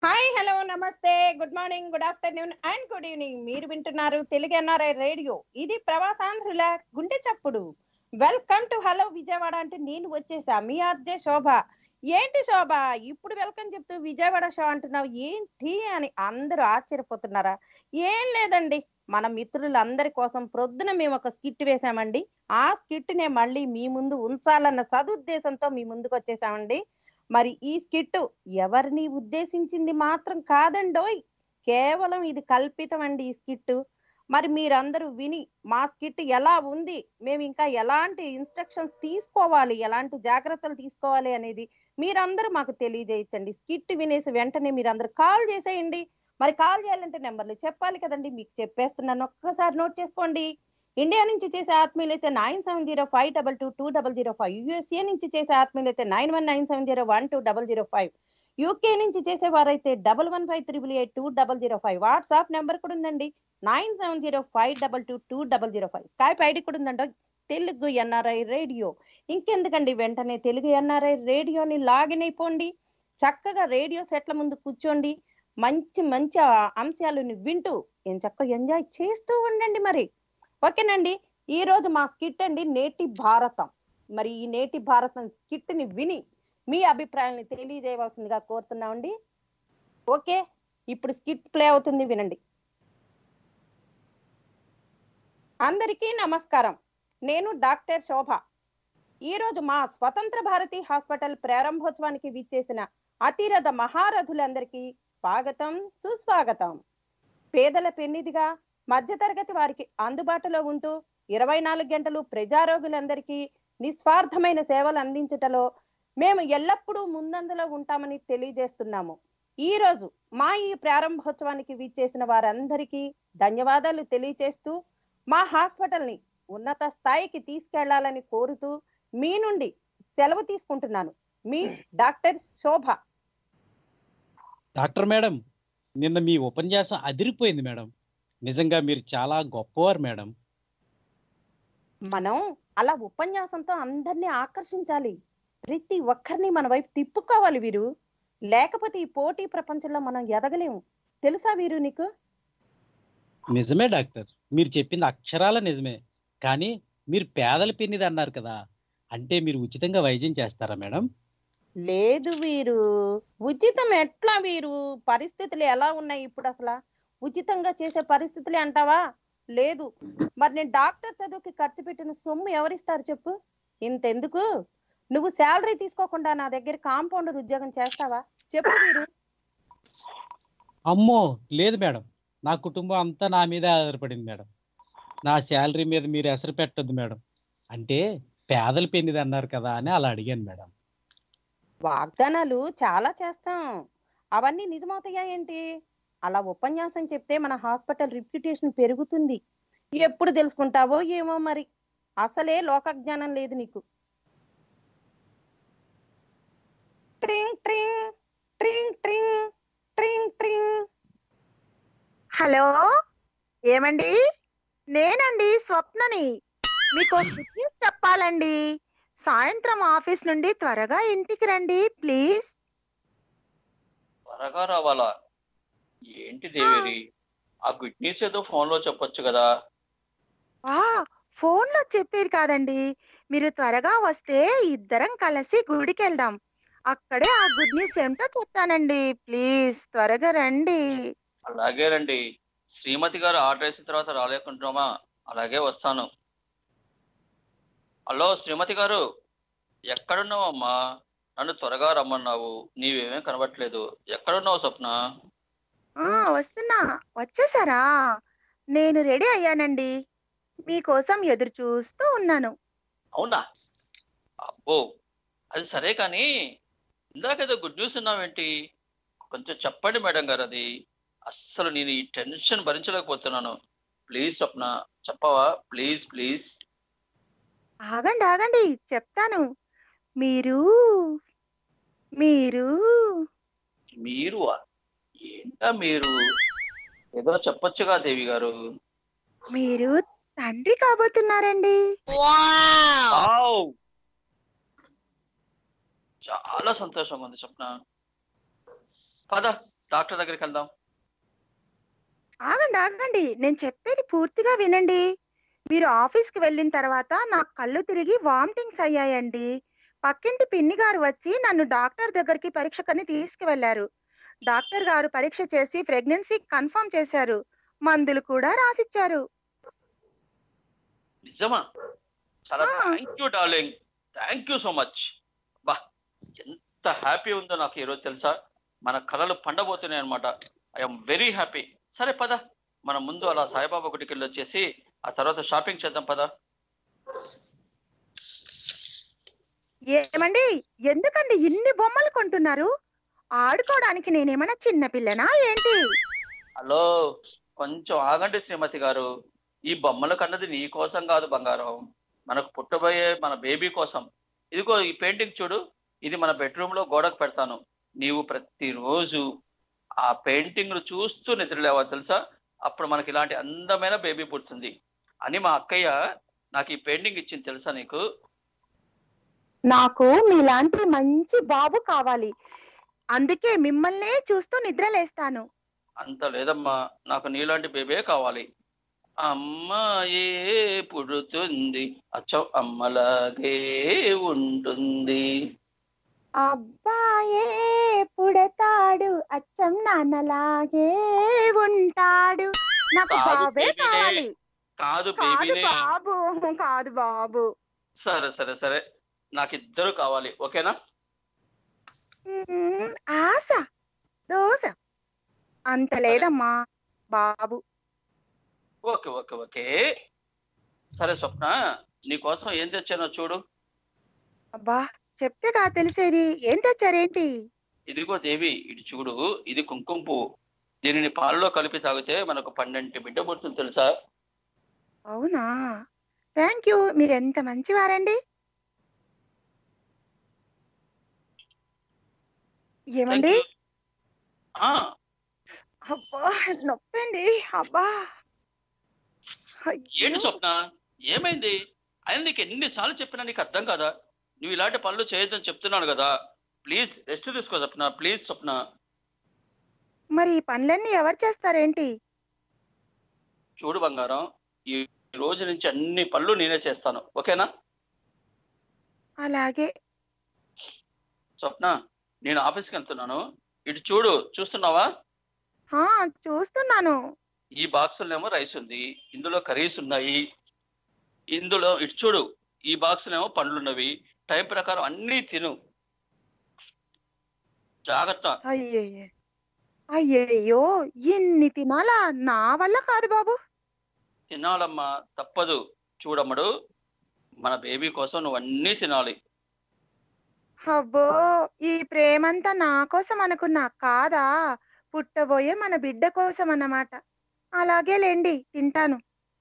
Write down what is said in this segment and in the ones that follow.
Hi, hello, నమస్తే, good morning, good afternoon and good evening. మీరు వింటున్నారు తెలుగు ఎన్ఆర్ఐ రేడియో. ఇది ప్రవాసాంధ్రుల గుండె చప్పుడు. Welcome to hello Vijayawada. అంటే నేను వచ్చేసా, మీ ఆర్జే శోభ. ఏంటి శోభ, ఇప్పుడు వెల్కమ్ చెప్తూ విజయవాడ షో అంటున్నావు ఏంటి అని అందరూ ఆశ్చర్యపోతున్నారా? ఏం లేదండి, మన మిత్రులందరి కోసం ప్రొద్దున మేము ఒక స్కిట్ వేశామండి. ఆ స్కిట్ నే మళ్ళీ మీ ముందు ఉంచాలన్న సదుద్దేశంతో మీ ముందుకు వచ్చేసామండి. మరి ఈ స్కిట్ ఎవరిని ఉద్దేశించింది మాత్రం కాదండోయ్, కేవలం ఇది కల్పితం అండి ఈ స్కిట్. మరి మీరందరూ విని మా స్కిట్ ఎలా ఉంది, మేము ఇంకా ఎలాంటి ఇన్స్ట్రక్షన్స్ తీసుకోవాలి, ఎలాంటి జాగ్రత్తలు తీసుకోవాలి అనేది మీరందరూ మాకు తెలియజేయచ్చండి. స్కిట్ వినేసి వెంటనే మీరందరూ కాల్ చేసేయండి. మరి కాల్ చేయాలంటే నెంబర్లు చెప్పాలి కదండి, మీకు చెప్పేస్తున్నాను, ఒక్కసారి నోట్ చేసుకోండి. ఇండియా నుంచి చేసే ఆత్మీయులైతే 9705222005, యుఎస్ఏ నుంచి చేసే ఆత్మీయులైతే 9197012005, యూకే నుంచి చేసేవారైతే 1153882005. వాట్సాప్ నెంబర్ కూడా ఉందండి, 9705222005. స్కైప్ ఐడి కూడా ఉందండి, తెలుగు ఎన్ఆర్ఐ రేడియో. ఇంకెందుకండి, వెంటనే తెలుగు ఎన్ఆర్ఐ రేడియోని లాగిన్ అయిపోండి. చక్కగా రేడియో సెట్ల ముందు కూర్చోండి, మంచి మంచి అంశాలను వింటూ చక్కగా ఎంజాయ్ చేస్తూ ఉండండి. మరి ఓకేనండి, ఈ రోజు మా స్కిట్ అండి నేటి భారతం. మరి ఈ నేటి భారతం స్కిట్ ని విని మీ అభిప్రాయాన్ని తెలియజేయవలసిందిగా కోరుతున్నామండి. ఓకే, ఇప్పుడు స్కిట్ ప్లే అవుతుంది, వినండి. అందరికీ నమస్కారం, నేను డాక్టర్ శోభ. ఈరోజు మా స్వతంత్ర భారతి హాస్పిటల్ ప్రారంభోత్సవానికి విచ్చేసిన అతిరథ మహారథులందరికీ స్వాగతం, సుస్వాగతం. పేదల పెన్నిదిగా మధ్యతరగతి వారికి అందుబాటులో ఉంటూ 24 గంటలు ప్రజారోగులందరికీ నిస్వార్థమైన సేవలు అందించటలో మేము ఎల్లప్పుడూ ముందంజలో ఉంటామని తెలియజేస్తున్నాము. ఈ రోజు మా ఈ ప్రారంభోత్సవానికి విచ్చేసిన వారందరికీ ధన్యవాదాలు తెలియజేస్తూ మా హాస్పిటల్ని ఉన్నత స్థాయికి తీసుకెళ్లాలని కోరుతూ మీ నుండి సెలవు తీసుకుంటున్నాను. మీ డాక్టర్ శోభ. డాక్టర్ మేడం, నిన్న మీ ఉపన్యాసం అదిరిపోయింది మేడం. నిజంగా మీరు చాలా గొప్పవారు మేడం. మనం అలా ఉపన్యాసంతో అందరినీ ఆకర్షించాలి, ప్రతి ఒక్కరిని మన వైపు తిప్పుకోవాలి వీరు. లేకపోతే ఈ పోటీ ప్రపంచంలో మనం ఎదగలేము, తెలుసా వీరు నీకు? నిజమే డాక్టర్, మీరు చెప్పింది అక్షరాల నిజమే. కానీ మీరు పేదల పెన్నిది అన్నారు కదా, అంటే మీరు ఉచితంగా వైద్యం చేస్తారా మేడం? లేదు వీరు, ఉచితం ఎట్లా వీరు? పరిస్థితులు ఎలా ఉన్నాయి ఇప్పుడు? అసలు ఉచితంగా చేసే పరిస్థితులే అంటావా? లేదు. మరి నేను డాక్టర్ చదువుకి ఖర్చు పెట్టిన సొమ్ము ఎవరిస్తారు చెప్పు? ఇంతెందుకు, నువ్వు శాలరీ తీసుకోకుండా నా దగ్గర కాంపౌండర్ ఉద్యోగం చేస్తావా చెప్పు వీరు? అమ్మో లేదు మేడం, నా కుటుంబం అంతా నా మీదే ఆధారపడింది మేడం. నా శాలరీ మీద మీరు ఎసరు పెట్టొద్దు మేడం. అంటే పేదల పెన్నిది అన్నారు కదా అని అలా అడిగాను మేడం. వాగ్దానాలు చాలా చేస్తాం, అవన్నీ నిజమవుతాయా ఏంటి? అలా ఉపన్యాసం చెప్తే మన హాస్పిటల్ రిప్యుటేషన్ పెరుగుతుంది. ఎప్పుడు తెలుసుకుంటావో ఏమో మరి. అసలే లోకజ్ఞానం లేదు నీకు. ట్రింగ్ ట్రింగ్ ట్రింగ్ ట్రింగ్ ట్రింగ్ ట్రింగ్. హలో, ఏమండి? నేనండి స్వప్నని. మీకు గుడ్ న్యూస్ చెప్పాలండి. సాయంత్రం ఆఫీస్ నుండి త్వరగా ఇంటికి రండి ప్లీజ్. త్వరగా రావాలా? ఏంటి దేవేరి, ఆ గుడ్ న్యూస్ ఏదో ఫోన్ లో చెప్పొచ్చు కదా. ఫోన్ లో చెప్పేది కాదండి, మీరు త్వరగా వస్తే ఇద్దరం కలిసి గుడికి వెళ్దాం. అక్కడే ఆ గుడ్ న్యూస్ ఏంటో చెప్తానండి. ప్లీజ్ త్వరగా రండి. అలాగే రండి. శ్రీమతి గారు ఆర్డర్ వేసిన తర్వాత రాలేకుంటున్నామా? అలాగే వస్తాను. హలో శ్రీమతి గారు, ఎక్కడున్నావమ్మా? నన్ను త్వరగా రమ్మన్నావు, నీవేమీ కనబట్లేదు. ఎక్కడున్నావు స్వప్న? వస్తున్నా. వచ్చేసారా? నేను రెడీ అయ్యానండి, మీకోసం ఎదురు చూస్తూ ఉన్నాను. అవునా? అబ్బో, అది సరే కానీ ఇందాకేదో గుడ్ న్యూస్ ఉన్నావేంటి? కొంచెం చెప్పండి మేడం గారు. అది అస్సలు నేను ఈ టెన్షన్ భరించలేకపోతున్నాను. ప్లీజ్ స్వప్న, చెప్పవా? Please please. ఆగండి ఆగండి, చెప్తాను. మీరు మీరు మీరు ఏంటా మీరు? ఏదో చెప్పొచ్చుగా దేవి గారు. మీరు తండ్రి కాబోతున్నారండి. వావ్! చాలా సంతోషంగా ఉంది స్వప్న. పద డాక్టర్ దగ్గరికి వెళ్దాం. ఆగండి ఆగండి, నేను చెప్పేది పూర్తిగా వినండి. మీరు ఆఫీస్కి వెళ్ళిన తర్వాత నాకు కళ్ళు తిరిగి వామిటింగ్స్ అయ్యాయండి. పక్కింటి పిన్ని గారు వచ్చి నన్ను డాక్టర్ దగ్గరికి పరీక్షకని తీసుకువెళ్లారు. డాక్టర్ గారు పరీక్ష చేసి ప్రెగ్నెన్సీ కన్ఫర్మ్ చేశారు. మందులు కూడా రాసిచ్చారు. నిజమా? చాలా ఆ, thank you darling, thank you so much. బా, ఎంత హ్యాపీ ఉందో నాకు ఈరోజు తెలుసా. మన కళలు పండబోతున్నాయి అనమాట. I'm very happy. సరే పద, మనం ముందు అలా సాయిబాబా గుడికి వెళ్ళి వచ్చేసి ఆ తర్వాత షాపింగ్ చేద్దాం పద. ఏమండి, ఎందుకండి ఇన్ని బొమ్మలు కొంటున్నారు? ఆడుకోవడానికి నేనేమన్నా చిన్న పిల్లనా ఏంటి? హలో, కొంచెం ఆగండి శ్రీమతి గారు. ఈ బొమ్మలు కన్నది నీ కోసం కాదు బంగారం, మనకు పుట్టబోయే మన బేబీ కోసం. ఇదిగో ఈ పెయింటింగ్ చూడు, ఇది మన బెడ్రూమ్ లో గోడకు పెడతాను. నీవు ప్రతిరోజు ఆ పెయింటింగ్ ను చూస్తూ నిద్రలేవా తెలుసా. అప్పుడు మనకి ఇలాంటి అందమైన బేబీ పుడుతుంది అని మా అక్కయ్య నాకు ఈ పెయింటింగ్ ఇచ్చింది తెలుసా నీకు. నాకు మీలాంటి మంచి బాబు కావాలి, అందుకే మిమ్మల్నే చూస్తూ నిద్రలేస్తాను. అంత లేదమ్మా, నాకు నీలాంటి బేబే కావాలి. అమ్మాయే పుడుతుంది, అచ్చం అమ్మలాగే ఉంటుంది. అబ్బాయే పుడతాడు, అచ్చం నాన్నలాగే ఉంటాడు. నాకు కాదు బాబే బేబీనే, కావాలి. కాదు కాదు బేబీనే. బాబు, కాదు బాబు. సరే సరే సరే, నాకు ఇద్దరు కావాలి, ఓకేనా? ఆశ దోశ అంత లేదమ్మా, బాబు. Okay okay okay. సరే స్వప్న, నీకోసం ఏం తెచ్చానో చూడు. అబ్బా, చెప్తేగా తెలిసేది. ఏం తెచ్చారేంటి? ఇదిగో దేవి, ఇటు చూడు, ఇది కుంకుమ పువ్వు. దీనిని పాలలో కలిపి తాగితే మనకు 12 బిడ్డ పుడుతుంది తెలుసా. అవునా? థ్యాంక్ యూ, మీరు ఎంత మంచివారండి. ఏమండి? Thank you. ఆ, అబ్బా, నొప్పండి. అబ్బా, ఏంటి అయ్యో. స్వప్న, ఏమైంది? ఆయన నీకు ఎన్నిసార్లు చెప్పినా నీకు అర్థం కదా. నువ్వు ఇలాంటి పనులు చేయొద్దని చెప్తున్నాను కదా. ప్లీజ్ రెస్ట్ తీసుకో స్వప్న, ప్లీజ్ స్వప్న. మరి ఈ పనులన్నీ ఎవరు చేస్తారేంటి? చూడు బంగారం, ఈ రోజు నుంచి అన్ని పనులు నేనే చేస్తాను, ఓకేనా? అలాగే. స్వప్న, నేను ఆఫీస్కి వెళ్తున్నాను. ఇటు చూడు, చూస్తున్నావా? ఆ, చూస్తున్నాను. ఈ బాక్సులోనేమో రైస్ ఉంది, ఇందులో కర్రీస్ ఉన్నాయి. ఇందులో ఇటు చూడు, ఈ బాక్సులేమో పండ్లున్నవి. టైం ప్రకారం అన్నీ తిను, జాగ్రత్త. అయ్యయ్యో, అయ్యయ్యో, ఇన్ని తినాలా? నా వల్ల కాదు బాబు. తినాలమ్మా, తప్పదు. చూడమ్మడు, మన బేబీ కోసం నువ్వు అన్నీ తినాలి. అబ్బో, ఈ ప్రేమంతా నా కోసం అనుకున్నా, కాదా? పుట్టబోయే మన బిడ్డ కోసం అన్నమాట. అలాగేలేండి, తింటాను.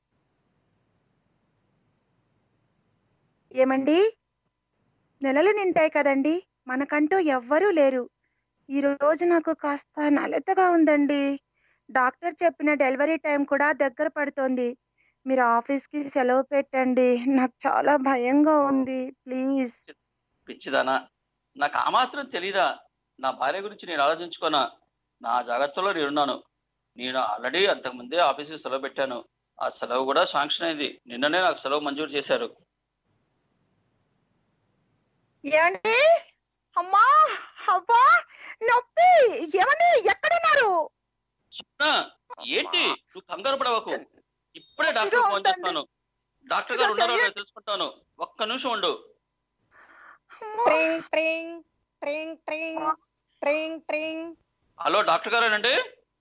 ఏమండి, నెలలు నింటాయి కదండి, మనకంటూ ఎవ్వరూ లేరు. ఈ రోజు నాకు కాస్త నలతగా ఉందండి. డాక్టర్ చెప్పిన డెలివరీ టైం కూడా దగ్గర పడుతోంది. మీరు ఆఫీస్కి సెలవు పెట్టండి, నాకు చాలా భయంగా ఉంది. ప్లీజ్. పిచ్చిదానా, నాకు ఆ మాత్రం తెలీదా? నా భార్య గురించి నేను ఆలోచించుకోనా? నా జాగ్రత్తలో నేనున్నాను. నేను ఆల్రెడీ అంతకుముందే ఆఫీస్కి సెలవు పెట్టాను. ఆ సెలవు కూడా శాంక్షన్ అయింది. నిన్ననే నాకు సెలవు మంజూరు చేశారు. ఏమండి? అమ్మా, అబ్బా, నొప్పి. ఏమండి, ఎక్కడున్నారు? స్వప్న, ఏంటి నువ్వు కంగారు పడవకు. ఇప్పుడే నొప్పిగా డాక్టర్ ఫోన్ ఉందండి. చేస్తాను. డాక్టర్ గారు ఇలా ఉన్నారో లేదో చెయ్యండి. తెలుసుకుంటాను. ఒక్క నిమిషం ఉండు. అమ్మా. ట్రింగ్ ట్రింగ్ ట్రింగ్ ట్రింగ్ ట్రింగ్ ట్రింగ్. హలో, డాక్టర్ గారేనండి?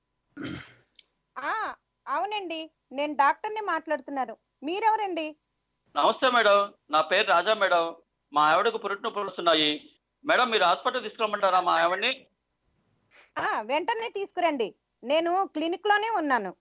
ఆ, అవునండి, నేను డాక్టర్ని మాట్లాడుతున్నాను. మీరెవరండి? నమస్తే మేడం, నా పేరు రాజా మేడం. మా ఆవిడకు పురుటి నొప్పులు వస్తున్నాయి మేడం. మీరు హాస్పిటల్ తీసుకురమ్మంటారా మా ఆవిడని? వెంటనే తీసుకురండి, నేను క్లినిక్ లోనే ఉన్నాను.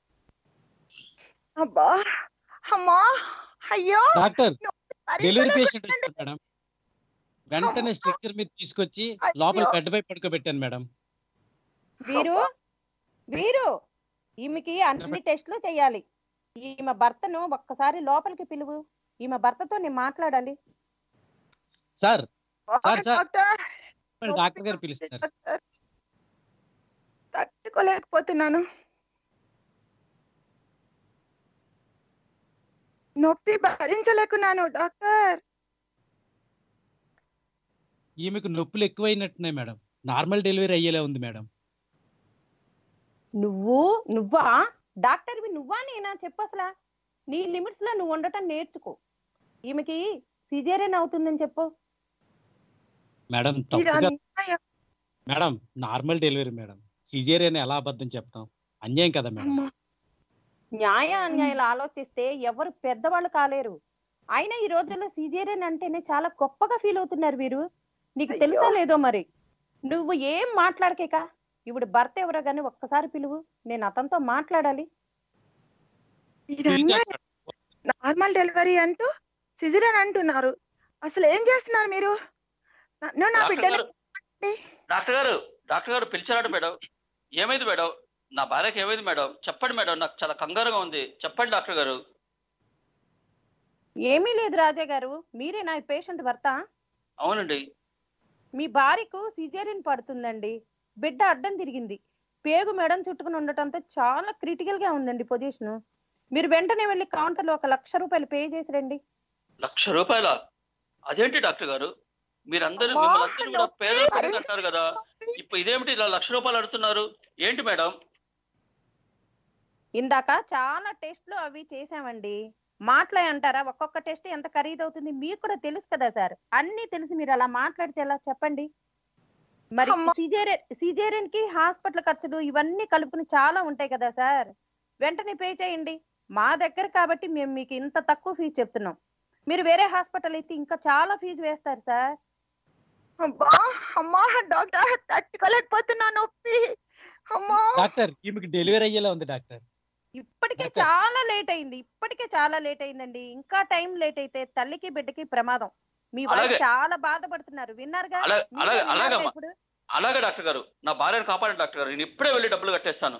అబ్బా, అమ్మా, అయ్యో, డాక్టర్, నొప్పి డెలివరీ భరించలేకపోతున్నాను. పేషెంట్ వచ్చారు మేడం. వెంటనే స్ట్రెచ్చర్ మీద తీసుకొచ్చి అయ్యో. లోపల బెడ్ పై పడుకోబెట్టాను మేడం. వీరు వీరు ఈమెకి అన్ని టెస్టులు చేయాలి. ఈమె భర్తను ఒక్కసారి లోపలికి పిలువు. ఈమె భర్తతో నేను మాట్లాడాలి. Sir, sir, sir. Doctor, doctor గారు పిలుస్తారు. డాక్టర్. తట్టుకోలేకపోతున్నాను. నొప్పి భరించలేకున్నాను డాక్టర్. ఈమెకు నొప్పులు ఎక్కువైనట్టున్నాయి మేడం. నార్మల్ డెలివరీ అయ్యేలా ఉంది మేడం. నువ్వా డాక్టర్వి? నువ్వా నేనా? చెప్పు అసలు. నీ లిమిట్స్ లో నువ్వు ఉండటం నేర్చుకో. ఈమెకి సిజేరియన్ అవుతుందని చెప్పు. మేడం ఇది తప్పుగా అన్యాయం. Madam, normal delivery madam. Caesarean ఎలా అబద్ధం చెప్తాం? అన్యాయం కదా మేడం. అమ్మా. న్యాయ అన్యాయాలు ఆలోచిస్తే ఎవరు పెద్దవాళ్ళు కాలేరు. అయినా ఈ రోజుల్లో సిజేరియన్ అంటేనే చాలా గొప్పగా ఫీల్ అవుతున్నారు వీరు. నీకు తెలుసా అయ్యో. లేదో మరి. నువ్వు ఏం మాట్లాడకేక. ఇప్పుడు భర్త ఎవరో గానీ ఒక్కసారి పిలువు, నేను అతనితో మాట్లాడాలి. ఇది అన్యాయం. నార్మల్ డెలివరీ అంటూ సిజరన్ అంటున్నారు. అసలు ఏం చేస్తున్నారు మీరు? నన్ను నా బిడ్డని డాక్టర్ గారు పిలిచారట మేడం. ఏమైంది మేడం? నా భార్యకి ఏమైంది మేడం? చెప్పండి మేడం, నాకు చాలా కంగారుగా ఉంది. చెప్పండి డాక్టర్ గారు. ఏమీ లేదు రాజా గారు, మీరే నా పేషెంట్ భర్త? అవునండి. మీ భార్యకు సిజేరియన్ పడుతుందండి. బిడ్డ అడ్డం తిరిగింది. పేగు మెడం చుట్టుకుని ఉండటంతో చాలా క్రిటికల్ గా ఉందండి పొజిషన్. మీరు వెంటనే వెళ్ళి కౌంటర్ లో 1,00,000 రూపాయలు పే చేసి రండి. 1,00,000 రూపాయల? అదేంటి డాక్టర్ గారు, మీరందరూ మిమ్మల్ని అందరూ కూడా పేదలు అంటారు కదా, ఇప్పుడు ఇదేమిటి ఇలా 1,00,000 రూపాయలు అడుగుతున్నారు? ఏంటి మేడం? ఇందాక చాలా టెస్ట్లు అవి చేసామండి. మాటలే అంటారా? ఒక్కొక్క టెస్ట్ ఎంత ఖరీదు అవుతుంది మీకు కూడా తెలుసు కదా సార్. అన్ని తెలిసి మీరు అలా మాట్లాడితే ఎలా చెప్పండి? మరి సిజేరియన్ కి హాస్పిటల్ ఖర్చులు ఇవన్నీ కలుపుకుని చాలా ఉంటాయి కదా సార్. వెంటనే పే చేయండి. మా దగ్గర కాబట్టి మేము మీకు ఇంత తక్కువ ఫీజు చెప్తున్నాం. మీరు వేరే హాస్పిటల్ అయితే ఇంకా చాలా ఫీజు వేస్తారు సార్. అబ్బా అమ్మా డాక్టర్, తట్టుకోలేకపోతున్నా నొప్పి. అమ్మా డాక్టర్, ఈమెకి డెలివరీ అయ్యేలా ఉంది డాక్టర్. ఇప్పటికే చాలా లేట్ అయిందండి. ఇంకా టైం లేట్ అయితే తల్లికి బిడ్డకి ప్రమాదం. మీ వైఫ్ చాలా బాధపడుతున్నారు. విన్నారుగా? ఇప్పుడు అలాగే డాక్టర్ గారు, నా భార్యను కాపాడండి డాక్టర్ గారు. నేను ఇప్పుడే వెళ్ళి డబ్బులు కట్టేస్తాను.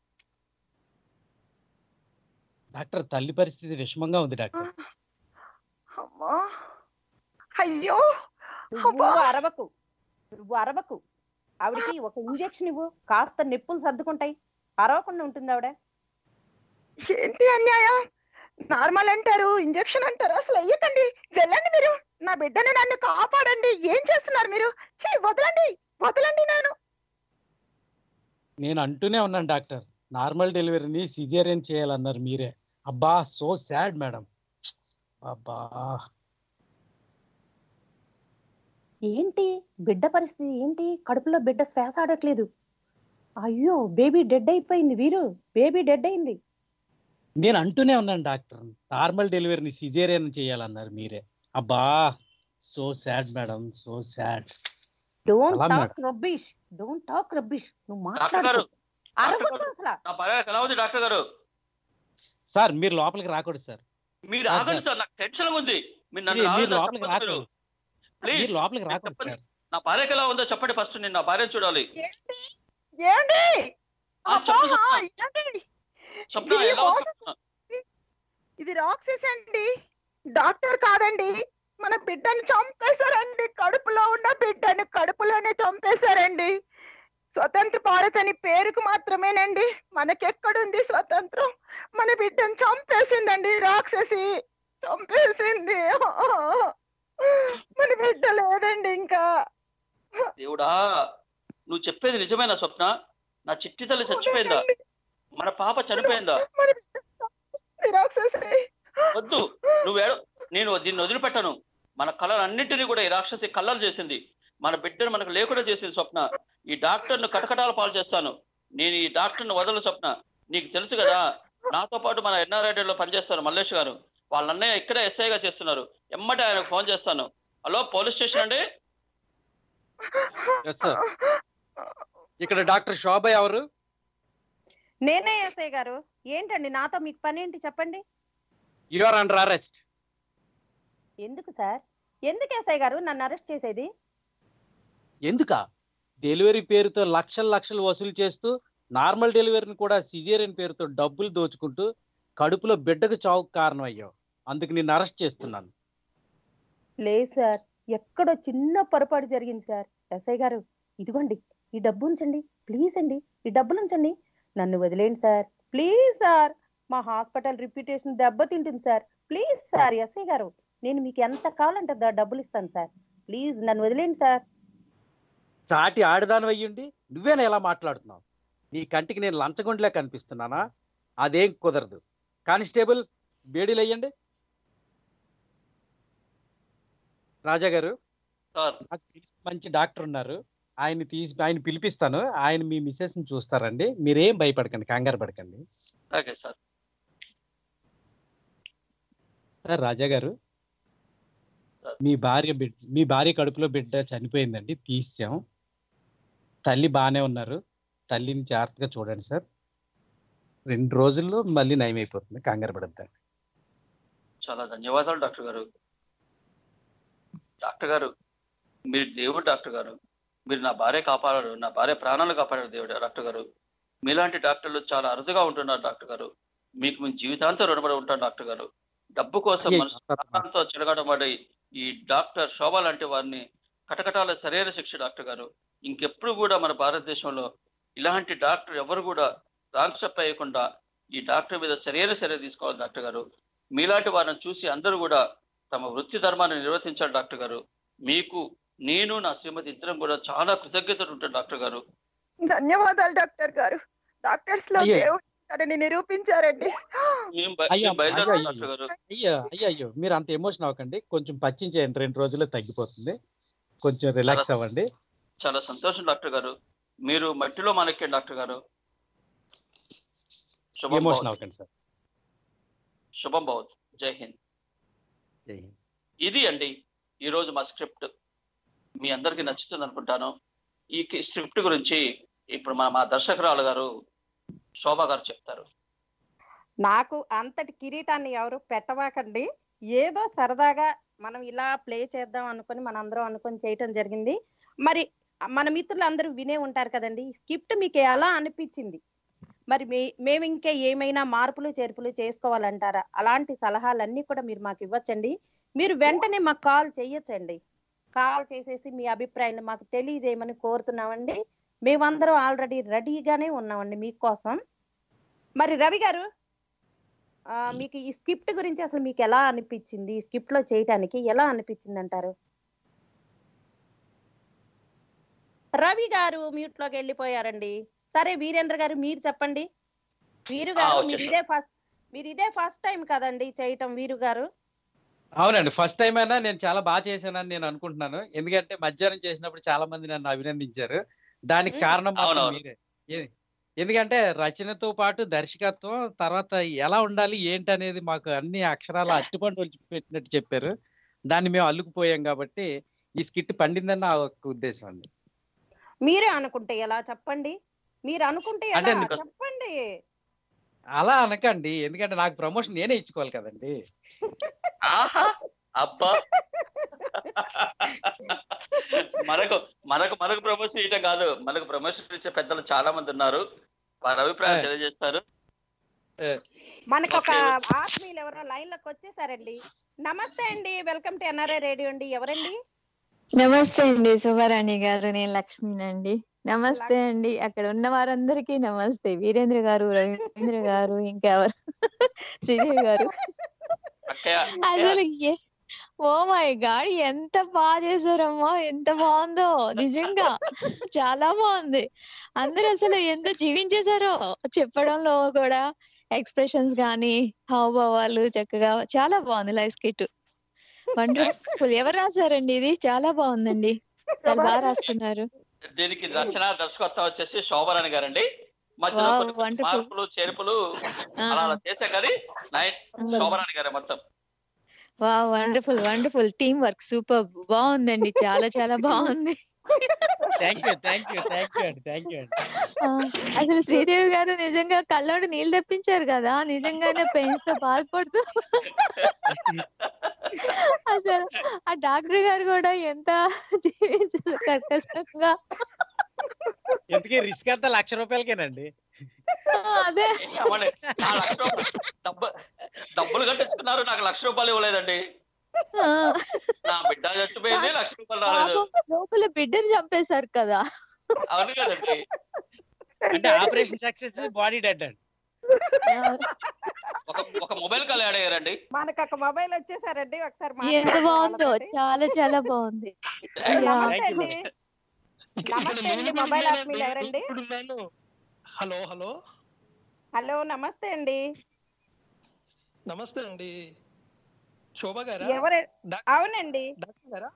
డాక్టర్, తల్లి పరిస్థితి విషమంగా ఉంది డాక్టర్. అమ్మా అయ్యో. నువ్వు అరవకు. ఆవిడికి ఒక ఇంజెక్షన్ ఇవ్వు, కాస్త నిప్పులు సర్దుకుంటాయి. అరవకుండా ఉంటుంది ఆవిడ. ఏంటి అన్యాయం? నార్మల్ అంటారు, ఇంజెక్షన్ అంటారు. అసలు అయ్యకండి. వెళ్ళండి మీరు. నా బిడ్డను నన్ను కాపాడండి. ఏం చేస్తున్నారు మీరు? వదలండి నేను అంటూనే ఉన్నాను డాక్టర్, నార్మల్ డెలివరీని సిజేరియన్ చేయాలన్నారు మీరే. అబ్బా, సో సాడ్ మేడం. అబ్బా, ఏంటి బిడ్డ పరిస్థితి ఏంటి? కడుపులో బిడ్డ శ్వాస ఆడట్లేదు. అయ్యో, బేబీ డెడ్ అయిపోయింది వీరు. బేబీ డెడ్ అయింది. నేను అంటూనే ఉన్నాను డాక్టర్, నార్మల్ డెలివరీని సిజేరియన్ చేయాలన్నారు మీరే. అబ్బా, so sad madam, so sad. Don't talk rubbish. నువ్వు మాట్లాడు. డాక్టర్ గారు సార్, మీరు లోపలికి రాకూడదు సార్. మీరు ఆగండి సార్, నాకు టెన్షన్ ఉంది. లోపలికి రాకూడదు. నా భార్యకి ఎలా ఉందో చెప్పండి ఫస్ట్. నేను నా భార్య చూడాలి. ఇది రాక్షసి అండి, డాక్టర్ కాదండి. మన బిడ్డను చంపేశారండి. కడుపులో ఉన్న బిడ్డను కడుపులోనే చంపేశారండి. స్వతంత్ర భారత్ అని పేరుకు మాత్రమేనండి. మనకెక్కడుంది స్వతంత్రం? మన బిడ్డను చంపేసిందండి రాక్షసి, చంపేసింది. మన బిడ్డ లేదండి ఇంకా. దేవుడా, నువ్వు చెప్పేది నిజమేనా స్వప్న? నా చిట్టి తల్లి చచ్చిపోయిందా? మన పాప చనిపోయిందా? వద్దు, నేను దీన్ని వదిలిపెట్టను. మన కళలన్నింటినీ కూడా ఈ రాక్షసి కళ్ళలు చేసింది. మన బిడ్డను మనకు లేకుండా చేసింది స్వప్న. ఈ డాక్టర్ను కటకటాల పాలు చేస్తాను. నేను ఈ డాక్టర్ను వదలు స్వప్న. నీకు తెలుసు కదా, నాతో పాటు మన NRI రేడియోలో పనిచేస్తారు మల్లేష్ గారు. వాళ్ళ అన్నయ్య ఇక్కడే ఎస్ఐగా చేస్తున్నారు. ఎమ్మటే ఆయనకు ఫోన్ చేస్తాను. హలో, పోలీస్ స్టేషన్ అండి? ఇక్కడ డాక్టర్ శోభ ఎవరు? నేనే ఎస్ఐ గారు. ఏంటండి, నాతో మీకు పని ఏంటి చెప్పండి. You are under arrest. ఎందుకు సార్? ఎందుకు ఎస్ఐ గారు నన్ను అరెస్ట్ చేసేది? ఎందుకా? డెలివరీ పేరుతో లక్షలు వసూలు చేస్తూ, నార్మల్ డెలివరీని కూడా సిజేరియన్ పేరుతో డబ్బులు దోచుకుంటూ కడుపులో బిడ్డకు చావుకు కారణం అయ్యావు. అందుకు నిన్ను అరెస్ట్ చేస్తున్నాను. లేదు సార్, ఎక్కడో చిన్న పొరపాటు జరిగింది సార్. ఎస్ఐ గారు, ఇదిగోండి ఈ డబ్బు ఉంచండి ప్లీజ్ అండి. ఈ డబ్బులు ఉంచండి, నన్ను వదిలేండి సార్, ప్లీజ్ సార్, మా హాస్పిటల్ రిప్యుటేషన్ దెబ్బతింటుంది సార్, ప్లీజ్ సార్, ఎస్ఐ గారు నేను మీకు ఎంత కావాలంటే డబ్బులు ఇస్తాను సార్, ప్లీజ్ నన్ను వదిలేండి సార్. చాటి ఆడదాని అయ్యుండి నువ్వేనా ఎలా మాట్లాడుతున్నావు? నీ కంటికి నేను లంచగొండలే కనిపిస్తున్నానా? అదేం కుదరదు. కానిస్టేబుల్ బేడీలు అయ్యండి. రాజా గారు, నాకు తెలిసిన మంచి డాక్టర్ ఉన్నారు, ఆయన పిలిపిస్తాను, ఆయన మీ మిస్సెస్ ని చూస్తారండి, మీరేం భయపడకండి, కంగారు పడకండి. సార్ రాజా గారు, మీ భార్య కడుపులో బిడ్డ చనిపోయిందండి, తీసాం. తల్లి బాగానే ఉన్నారు, తల్లిని జాగ్రత్తగా చూడండి సార్. 2 రోజుల్లో మళ్ళీ నయం అయిపోతుంది, కంగారు పడద్దండి. చాలా ధన్యవాదాలు డాక్టర్ గారు. డాక్టర్ గారు, మీరు దేవుడు డాక్టర్ గారు. మీరు నా భార్య కాపాడారు, నా భార్య ప్రాణాలు కాపాడారు దేవుడు. డాక్టర్ గారు, మీలాంటి డాక్టర్లు చాలా అరుదుగా ఉంటున్నారు డాక్టర్ గారు. మీకు మేము జీవితాంతం రుణపడి ఉంటాం డాక్టర్ గారు. డబ్బు కోసం మనసు ప్రాణంతో చెలగాటపడి ఈ డాక్టర్ శోభ లాంటి వారిని కటకటాల సరైన శిక్ష డాక్టర్ గారు. ఇంకెప్పుడు కూడా మన భారతదేశంలో ఇలాంటి డాక్టర్ ఎవరు కూడా రాంగ్ స్టెప్ వేయకుండా ఈ డాక్టర్ మీద సరైన చర్య తీసుకోవాలి డాక్టర్ గారు. మీలాంటి వారిని చూసి అందరూ కూడా తమ వృత్తి ధర్మాన్ని నిర్వర్తించాలి డాక్టర్ గారు. మీకు నేను నా శ్రీమతి ఇద్దరం కూడా చాలా కృతజ్ఞతలు ఉంటాను డాక్టర్ గారు. ధన్యవాదాలు డాక్టర్ గారు. డాక్టర్స్ లో దేవుడిని నిరూపించారండి. అయ్యో మీరు అంత ఎమోషన్ అవ్వకండి, కొంచెం పచ్చించేయండి, 2 రోజుల్లో తగ్గిపోతుంది, కొంచెం రిలాక్స్ అవ్వండి. చాలా సంతోషం డాక్టర్ గారు. మీరు మట్టిలో మనకే డాక్టర్ గారు. ఎమోషన్ అవ్వకండి సార్. శుభం భవత్. జై హింద్. ఇది అండి ఈరోజు మా స్క్రిప్ట్. మీ అందరికీ నచ్చుతుంది అనుకుంటాను. ఈ స్క్రిప్ట్ గురించి ఇప్పుడు మా దర్శకురాలు గారు శోభ గారు చెప్తారు. నాకు అంతటి కిరీటాన్ని ఎవరు పెట్టవాకండి, ఏదో సరదాగా మనం ఇలా ప్లే చేద్దాం అనుకుని మనందరం అనుకుని చేయటం జరిగింది. మరి మన మిత్రులు అందరూ వినే ఉంటారు కదండి, స్క్రిప్ట్ మీకు ఎలా అనిపించింది? మరి మేము ఇంకా ఏమైనా మార్పులు చేర్పులు చేసుకోవాలంటారా? అలాంటి సలహాలన్నీ కూడా మీరు మాకు ఇవ్వచ్చండి. మీరు వెంటనే మాకు కాల్ చేయొచ్చండి. కాల్ చేసేసి మీ అభిప్రాయాన్ని మాకు తెలియజేయమని కోరుతున్నామండి. మేమందరం ఆల్రెడీ రెడీగానే ఉన్నామండి మీకోసం. మరి రవి గారు, మీకు ఈ స్క్రిప్ట్ గురించి అసలు మీకు ఎలా అనిపించింది? ఈ స్క్రిప్ట్ లో చేయటానికి ఎలా అనిపించింది అంటారు? రవి గారు మ్యూట్ లోకి వెళ్ళిపోయారండి. సరే వీరేంద్ర గారు మీరు చెప్పండి. వీరు గారు, మీరు ఇదే ఫస్ట్ టైం కదండి చేయటం? వీరు గారు అవునండి, ఫస్ట్ టైం అయినా నేను చాలా బాగా చేశానని నేను అనుకుంటున్నాను. ఎందుకంటే మధ్యాహ్నం చేసినప్పుడు చాలా మంది నన్ను అభినందించారు. దానికి కారణం మీరే. ఎందుకంటే రచనతో పాటు దర్శకత్వం, తర్వాత ఎలా ఉండాలి ఏంటి అనేది మాకు అన్ని అక్షరాల అట్టుపండు వచ్చి పెట్టినట్టు చెప్పారు. దాన్ని మేము అల్లుకుపోయాం కాబట్టి ఈ స్కిట్ పండిందని నా ఒక ఉద్దేశం అండి. మీరే అనుకుంటే ఎలా చెప్పండి? మీరు అనుకుంటే ఎలా చెప్పండి? అలా అనకండి, ఎందుకంటే నాకు ప్రమోషన్ నేనే ఇచ్చుకోవాలి కదండి. అబ్బా, మనకు ప్రమోషన్ ఇవ్వటం కాదు, మనకు ప్రమోషన్ ఇచ్చే పెద్దలు చాలా మంది ఉన్నారు. వారి అభిప్రాయం తెలియజేస్తారు. మనకు ఒక ఆత్మీయులు ఎవరో లైన్ లోకి వచ్చేసారండి. నమస్తే అండి, వెల్కమ్ టు ఎన్ఆర్ఐ రేడియో అండి. ఎవరండి? నమస్తే అండి, శుభరాణి గారు. నేను లక్ష్మినండి. నమస్తే అండి. అక్కడ ఉన్న వారందరికీ నమస్తే. వీరేంద్ర గారు, రవీంద్ర గారు, ఇంకెవరు, శ్రీదేవి గారు. అసలు ఓ మై గాడ్, ఎంత బాగా చేశారమ్మా, ఎంత బాగుందో నిజంగా, చాలా బాగుంది. అందరు అసలు ఎంత జీవించేశారో చెప్పడంలో కూడా, ఎక్స్ప్రెషన్స్ గానీ హావభావాలు చక్కగా చాలా బాగుంది. Live skit wonderful. ఎవరు రాశారండి ఇది? చాలా బాగుందండి, చాలా బాగా రాసుకున్నారు. దీనికి రచన దర్శకత్వం వచ్చేసి శోభరాణి గారండి. మధ్యలో మార్పులు చేర్పులు అలా చేసా కానీ శోభరాణి గారే మొత్తం. Wow, wonderful wonderful team work, super, బాగుందండి, చాలా చాలా బాగుంది. అసలు శ్రీదేవి గారు నిజంగా కళ్ళోడు నీళ్ళు తెప్పించారు కదా, నిజంగానే పెయిన్స్ తో బాధపడుతూ. అసలు ఆ డాక్టర్ గారు కూడా ఎంత కష్టంగా. ఎందుకే రిస్క్ అంతా ₹1,00,000కేనండి. అదే డబ్బులు కట్టించుకున్నారు, నాకు ₹1,00,000 ఇవ్వలేదండి. నా బిడ్డ చచ్చిపోయింది, ₹1,00,000 రాలేదు. లోపల బిడ్డని చంపేశారు కదా. అవును కదండి. అంటే ఆపరేషన్ సక్సెస్, బాడీ డెడ్ అండి. ఒక మొబైల్ కాల్ యాడ్ అయ్యారండి. మనకు ఒక మొబైల్ వచ్చేసారండి, ఒకసారి ఎంత బాగుందో, చాలా చాలా బాగుంది. నమస్తే అండి. నమస్తే అండి, మొబైల్ ఆత్మీయులు ఎవరండి? హలో హలో హలో, నమస్తే అండి. నమస్తే అండి. శోభ గారా? ఎవరు? అవునండి. డాక్టర్ గారా?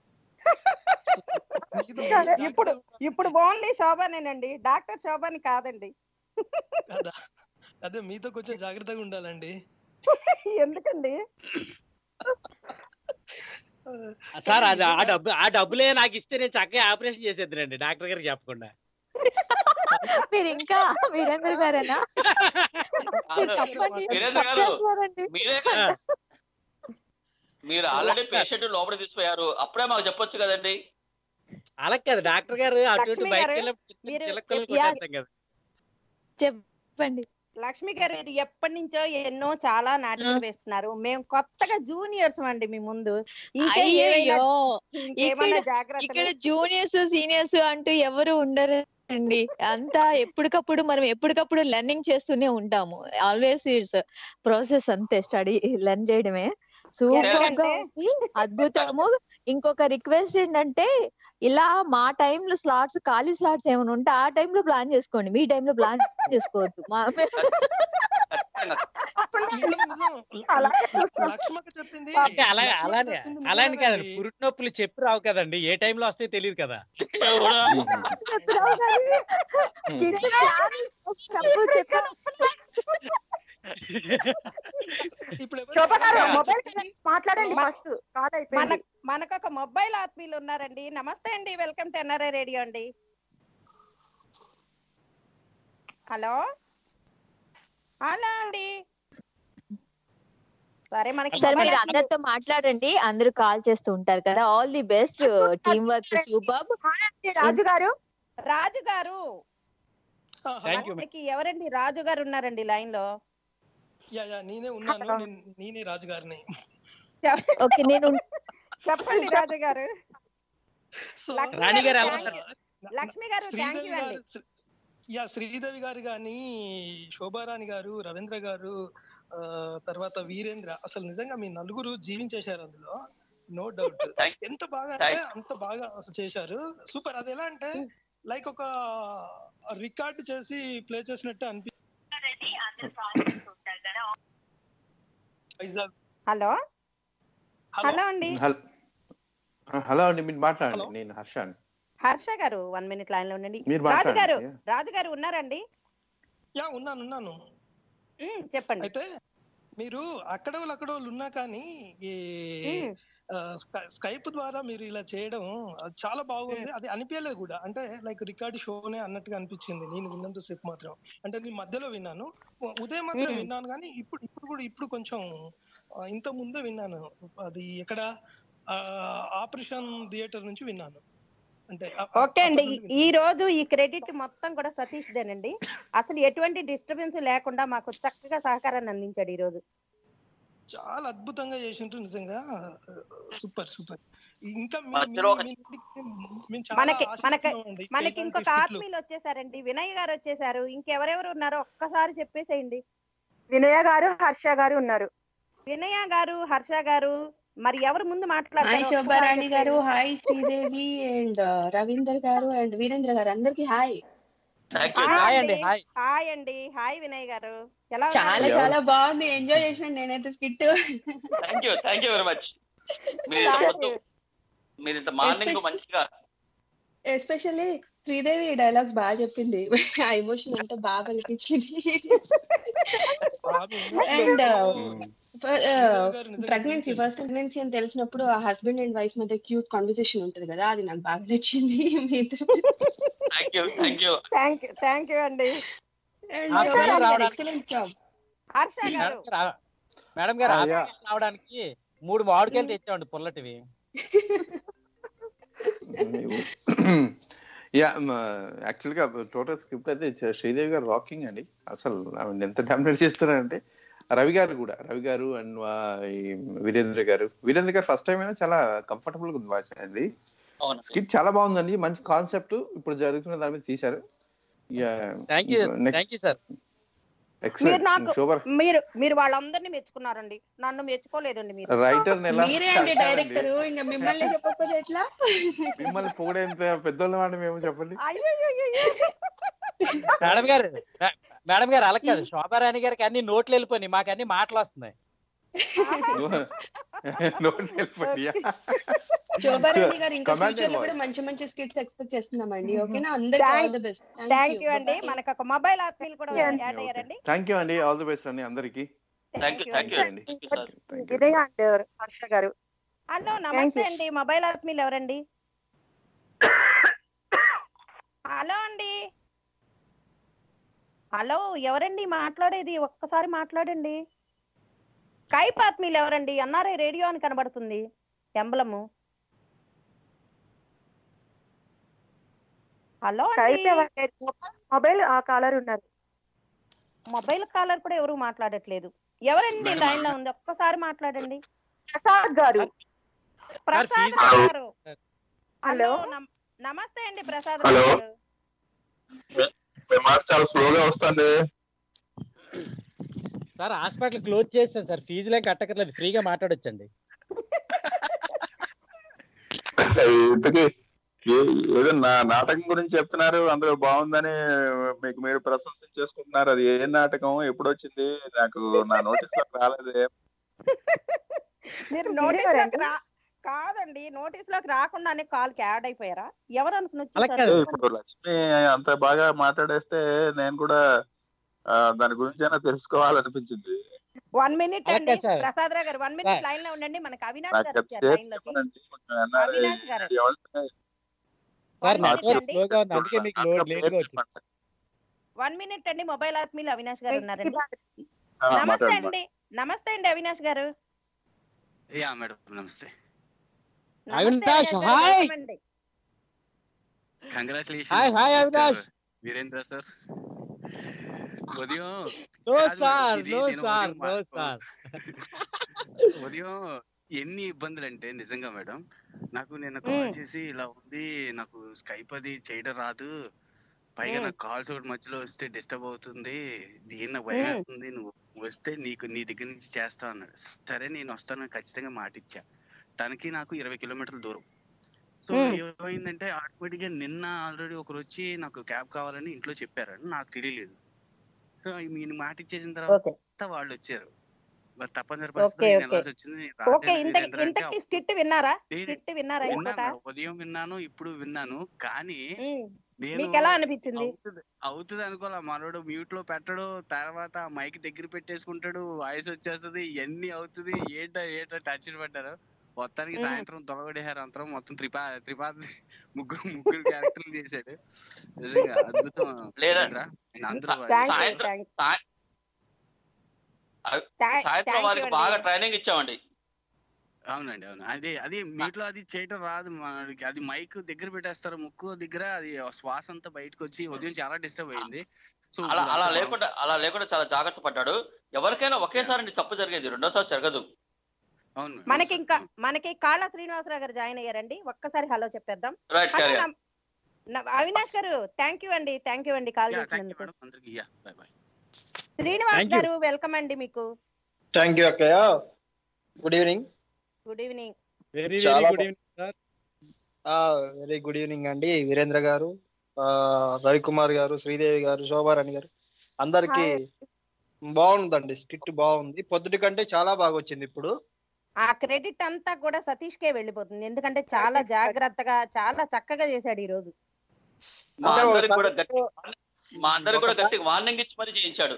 ఇప్పుడు ఓన్లీ శోభనేనండి, డాక్టర్ శోభని కాదండి. అదే మీతో కొంచెం జాగ్రత్తగా ఉండాలండి. ఎందుకండి సార్? అది ఆ డబ్బులే నాకు ఇస్తే నేను చక్కగా ఆపరేషన్ చేసేద్దునండి, డాక్టర్ గారికి చెప్పకుండా. మీరు ఇంకా వీరేంద్ర గారేనా? వీరేంద్ర గారు, మీరు ఆల్రెడీ పేషెంట్ లోపల తీసిపోయారు, అప్పుడే మాకు చెప్పొచ్చు కదండి. అలా కదా డాక్టర్ గారు, అటు బయటకు కదా. చెప్పండి లక్ష్మి గారు. ఎప్పటి నుంచో ఎన్నో చాలా నాటకాలు వేస్తున్నారు, మేము కొత్తగా జూనియర్స్ అండి మీ ముందు. ఇక్కడ జూనియర్స్ సీనియర్స్ అంటూ ఎవరు ఉండరు అండి. అంతా ఎప్పటికప్పుడు మనం ఎప్పటికప్పుడు లెర్నింగ్ చేస్తూనే ఉంటాము. ఆల్వేస్ ఇట్స్ ప్రాసెస్, అంతే. స్టడీ లెర్న్ చేయడమే. సూపర్ గా ఉంది, అద్భుతము. ఇంకొక రిక్వెస్ట్ ఏంటంటే, ఇలా మా టైంలో స్లాట్స్, ఖాళీ స్లాట్స్ ఏమైనా ఉంటే ఆ టైంలో ప్లాన్ చేసుకోండి, మీ టైంలో ప్లాన్ చేసుకోవద్దు. అలానే కదండి, పురుటి నొప్పులు చెప్పి రావు కదండి, ఏ టైంలో వస్తాయి తెలియదు కదా. మనకొక మొబైల్ ఆత్మీయులు ఉన్నారండి. నమస్తే అండి, వెల్కమ్ టు ఎన్ఆర్ఐ రేడియో అండి. హలో హలో అండి. సరే, మీరు అందరితో మాట్లాడండి, అందరూ కాల్ చేస్తూ ఉంటారు కదా. All the best, team work super. Raju గారు, రాజు గారు ఎవరండి? రాజు గారు ఉన్నారండి లైన్ లో. నేనే ఉన్నాను, నేనే రాజు గారిని. ఓకే, నేను చెప్పండి రాజు గారు. లక్ష్మి గారు, థ్యాంక్ యూ అండి. శ్రీదేవి గారు గాని, శోభారాణి గారు, రవీంద్ర గారు, తర్వాత వీరేంద్ర, అసలు నిజంగా మీ నలుగురు జీవించేశారు అందులో, నో డౌట్. ఎంత బాగా అంటే అంత బాగా అసలు చేశారు, సూపర్. అది ఎలా అంటే లైక్ ఒక రికార్డ్ చేసి ప్లే చేసినట్టు అనిపి. హలో హలో అండి. హలో అండి, మీరు మాట్లాడండి. నేను హర్ష అండి. హర్ష గారు 1 మినిట్ లైన్ లో ఉండండి. రాజు గారు ఉన్నారండి? ఉన్నాను. చెప్పండి. అయితే మీరు అక్కడ ఉన్నా కానీ ఈ స్కైప్ ద్వారా మీరు ఇలా చేయడం చాలా బాగుంది. అది అనిపించలేదు కూడా, అంటే లైక్ రికార్డ్ షోనే అన్నట్టుగా అనిపించింది నేను విన్నంత సేపు మాత్రం. అంటే నేను మధ్యలో విన్నాను, ఉదయం మాత్రం విన్నాను, కానీ ఇప్పుడు కొంచెం ఇంత ముందే విన్నాను. అది ఎక్కడ ఆపరేషన్ థియేటర్ నుంచి విన్నాను. అంటే ఓకే అండి, ఈ రోజు ఈ క్రెడిట్ మొత్తం కూడా సతీష్ దేనండి. అసలు ఎటువంటి డిస్టర్బెన్స్ లేకుండా మాకు చక్కగా సహకారాన్ని అందించాడు ఈ రోజు. చాలా అద్భుతంగా చేసిండ్రు, నిజంగా సూపర్. ఇంకా మనకి ఇంకొక ఆత్మీయులు వచ్చేసారండి, వినయ్ గారు వచ్చేసారు. ఇంకెవరెవరు ఉన్నారో ఒక్కసారి చెప్పేసేయండి. వినయ గారు, హర్ష గారు ఉన్నారు. వినయ గారు, హర్ష గారు, మరి ఎవరు ముందు మాట్లాడతారు? హాయ్ శోభారాణి గారు, హాయ్ శ్రీదేవి అండ్ రవీందర్ గారు అండ్ వీరేంద్ర గారు, అందరికి హాయ్. హాయ్ అండి. హాయ్ వినయ్ గారు, ఎలా? చాలా చాలా బాగుంది, ఎంజాయ్ చేసాను నేనైతే skit. Thank you very much. మీరు ఇంత మార్నింగ్ మంచిగా, ఎస్పెషల్లీ శ్రీదేవి డైలాగ్స్ బాగా చెప్పింది, ఆ ఎమోషన్ అంతా బాగా అనిపించింది. అండ్ ప్రెగ్నెన్సీ, ఫస్ట్ ప్రెగ్నెన్సీ అని తెలిసినప్పుడు ఆ హస్బెండ్ అండ్ వైఫ్ మధ్య క్యూట్ కాన్వర్సేషన్ ఉంటది కదా, అది నాకు బాగా నచ్చింది. థ్యాంక్ యూ అండి. Excellent job. హర్ష గారు, మేడం గారు రావడానికి 3 మామిడికాయలు తెచ్చామండి, పుల్లటివి. యాక్చువల్ గా టోటల్ స్క్రిప్ట్ అయితే శ్రీదేవి గారు రాకింగ్ అండి. అసలు ఎంత డామినేట్ చేస్తున్నారంటే, రవి గారు అండ్ వీరేంద్ర గారు ఫస్ట్ టైం అయినా చాలా కంఫర్టబుల్ గా ఉంది. స్కిట్ చాలా బాగుందండి, మంచి కాన్సెప్ట్ ఇప్పుడు జరుగుతున్న దాని మీద తీశారు. Thank you sir. మీరు నాకు మీరు వాళ్ళందరినీ మెచ్చుకున్నారండి, నన్ను మెచ్చుకోలేదండి. మీరు రైటర్ మీరే అండి డైరెక్టర్, ఇంకా మిమ్మల్ని చెప్పకపోతే ఎట్లా? మిమ్మల్ని పొగిడేంత పెద్దోళ్ళ మాట మేము చెప్పండి. మేడం గారు అలా కాదు, శోభారాణి గారికి అన్ని నోట్లు వెళ్ళిపోయినాయి, మాకు అన్ని మాటలు వస్తున్నాయి. శోభారాణి గారు ఇంకా ఫ్యూచర్ లో కూడా మంచి మంచి స్కిట్స్ ఎక్స్పెక్ట్ చేస్తున్నామండి. ఓకేనా? అందరికీ ఆల్ ది బెస్ట్. థాంక్యూ అండి. మనకు ఒక మొబైల్ ఆత్మీయులు కూడా యాడ్ అయ్యారండి. థాంక్యూ అండి, ఆల్ ది బెస్ట్ అండి అందరికి. థాంక్యూ అండి. విజయ్ అండ్ హర్ష గారు. హలో నమస్తే అండి. మొబైల్ ఆత్మీయులు ఎవరండి? హలో అండి, హలో ఎవరండి మాట్లాడేది? ఒక్కసారి మాట్లాడండి. స్కైప్ ఆత్మీయులు ఎవరండి? ఎన్ఆర్ఐ రేడియో అని కనబడుతుంది ఎంబలము. హలో మొబైల్ కాలర్ ఉన్నారు. మొబైల్ కాలర్ కూడా ఎవరు మాట్లాడట్లేదు. ఎవరండి లైన్ లో ఉంది? ఒక్కసారి మాట్లాడండి. ప్రసాద్ గారు. ప్రసాద్ గారు హలో నమస్తే అండి. ప్రసాద్ గారు చాలా స్లోగా వస్తుంది సార్. హాస్పిటల్ క్లోజ్ చేస్తాను సార్, ఫీజులే కట్టకర్లేదు, ఫ్రీగా మాట్లాడొచ్చండి. ఏదో నాటకం గురించి చెప్తున్నారు, అందులో బాగుందని మీకు మీరు ప్రశంసించేసుకుంటున్నారు. అది ఏ నాటకం, ఎప్పుడు వచ్చింది? నాకు నా నోటీస్ లోకి రాలేదే. మీరు నోటీస్ కాదండి, నోటీస్ లోకి రాకుండానే కాల్ కి యాడ్ అయిపోయారా? ఎవరు అనుకుని? ఇప్పుడు లక్ష్మి అంత బాగా మాట్లాడేస్తే నేను కూడా దాని గురించి అయినా తెలుసుకోవాలనిపించింది. 1 minute అండి ప్రసాద్ రావు గారు, 1 minute లైన్ లో ఉండండి. మనకి అవినాష్ గారు వచ్చారు లైన్ లోకి. అవినాష్ గారు 1 minute అండి. మొబైల్ ఆత్మీయులు అవినాష్ గారు ఉన్నారండి. నమస్తే అండి. నమస్తే అండి అవినాష్ గారు. యా మేడం నమస్తే. Avinash hi. Congratulations Virendra sir. ఉదయం ఉదయం ఎన్ని ఇబ్బందులు అంటే నిజంగా మేడం, నాకు నిన్న కాల్ చేసి ఇలా ఉంది, నాకు స్కైప్ అది చేయడం రాదు, పైగా నాకు కాల్స్ ఒకటి మధ్యలో వస్తే డిస్టర్బ్ అవుతుంది, దీన్ని భయం వేస్తుంది, నువ్వు వస్తే నీ దగ్గర నుంచి చేస్తా అన్నాడు. సరే నేను వస్తాను ఖచ్చితంగా మాట ఇచ్చా. తనకి నాకు 20 కిలోమీటర్ల దూరం. సో ఏమైందంటే ఆటోమేటిక్ గా నిన్న ఆల్రెడీ ఒకరు వచ్చి నాకు క్యాబ్ కావాలని ఇంట్లో చెప్పారని నాకు తెలియలేదు. సో నేను మాట ఇచ్చేసిన తర్వాత వాళ్ళు వచ్చారు. తప్పనిసరి పరిస్థితి ఉదయం విన్నాను, ఇప్పుడు విన్నాను, కానీ అవుతుంది అనుకోలే. మనోడు మ్యూట్ లో పెట్టడు, తర్వాత మైక్ దగ్గర పెట్టేసుకుంటాడు, వాయిస్ వచ్చేస్తుంది, ఇవన్నీ అవుతుంది. ఏంటో టచ్ పడ్డారు. మొత్తానికి సాయంత్రం తొలగొడేశారు అంతరం. మొత్తం త్రిపాది ముగ్గురు క్యారెక్టర్లు చేశాడు. నిజంగా అద్భుతం. సాయంత్రం వారికి బాగా ట్రైనింగ్ ఇచ్చామండి. అవునండి అవును. అది మీట్లో అది చేయటం రాదు మనకి. అది మైక్ దగ్గర పెట్టేస్తారు, ముక్కు దగ్గర, అది శ్వాస అంతా బయటకు వచ్చి ఉదయం చాలా డిస్టర్బ్ అయింది. సో అలా లేకుండా చాలా జాగ్రత్త పడ్డాడు. ఎవరికైనా ఒకేసారి తప్పు జరిగేది, రెండోసారి జరగదు. మనకి కాళ్ళ శ్రీనివాసరావు గారు జాయిన్ అయ్యారండి. ఒక్కసారి హలో చెప్పేద్దాం. అవినాష్ గారు థ్యాంక్ యూ అండి కాల్ చేసినందుకు. శ్రీనివాస్ గారు వెల్కమ్ అండి మీకు. థ్యాంక్ యూ అక్కయ్య. Good evening. Good evening. Very good evening అండి. వీరేంద్ర గారు, రవికుమార్ గారు, శ్రీదేవి గారు, శోభారాణి గారు, అందరికి బాగుందండి. స్కిట్ బాగుంది, పొద్దుటి కంటే చాలా బాగా వచ్చింది. ఇప్పుడు ఆ క్రెడిట్ అంతా కూడా సతీష్ కే వెళ్ళిపోతుంది, ఎందుకంటే చాలా జాగ్రత్తగా చాలా చక్కగా చేశాడు ఈ రోజు. మా అందరికి కూడా గట్టి వార్నింగ్ ఇచ్చి మరి చేయించాడు.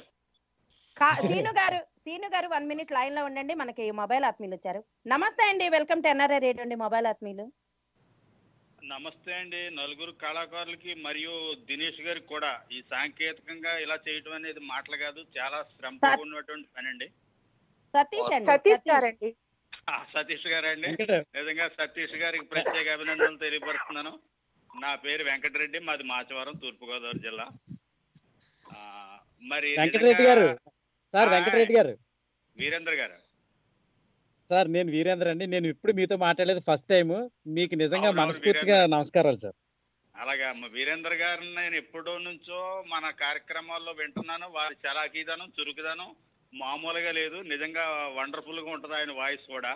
సీను గారు 1 minute లైన్ లో ఉండండి. మనకి మొబైల్ ఆత్మీయులు వచ్చారు. నమస్తే అండి, వెల్కమ్ టు ఎన్ఆర్ఐ రేడియో అండి. మొబైల్ ఆత్మీయులు నమస్తే అండి. నలుగురు కళాకారులకి మరియు దినేష్ గారికి కూడా ఈ సాంకేతికంగా ఇలా చేయడం అనేది మాటలు కాదు, చాలా శ్రమతో ఉన్నటువంటి పని అండి. సతీష్ గారండి, నిజంగా సతీష్ గారికి ప్రత్యేక అభినందనలు తెలియపరుస్తున్నాను. నా పేరు వెంకటరెడ్డి, మాది మాచవరం, తూర్పుగోదావరి జిల్లా. మరి వెంకటరెడ్డి గారు వీరేంద్ర గారు సార్, నేను వీరేంద్ర అండి. నేను ఇప్పుడు మీతో మాట్లాడలేదు ఫస్ట్ టైం. మీకు నిజంగా మనస్ఫూర్తిగా నమస్కారాలు సార్. అలాగే అమ్మ వీరేంద్ర గారిని నేను ఎప్పుడో నుంచో మన కార్యక్రమాల్లో వింటున్నాను. వారి చలాకీదనం చురుకుదనం మామూలుగా లేదు. నిజంగా వండర్ఫుల్ గా ఉంటుంది ఆయన వాయిస్ కూడా.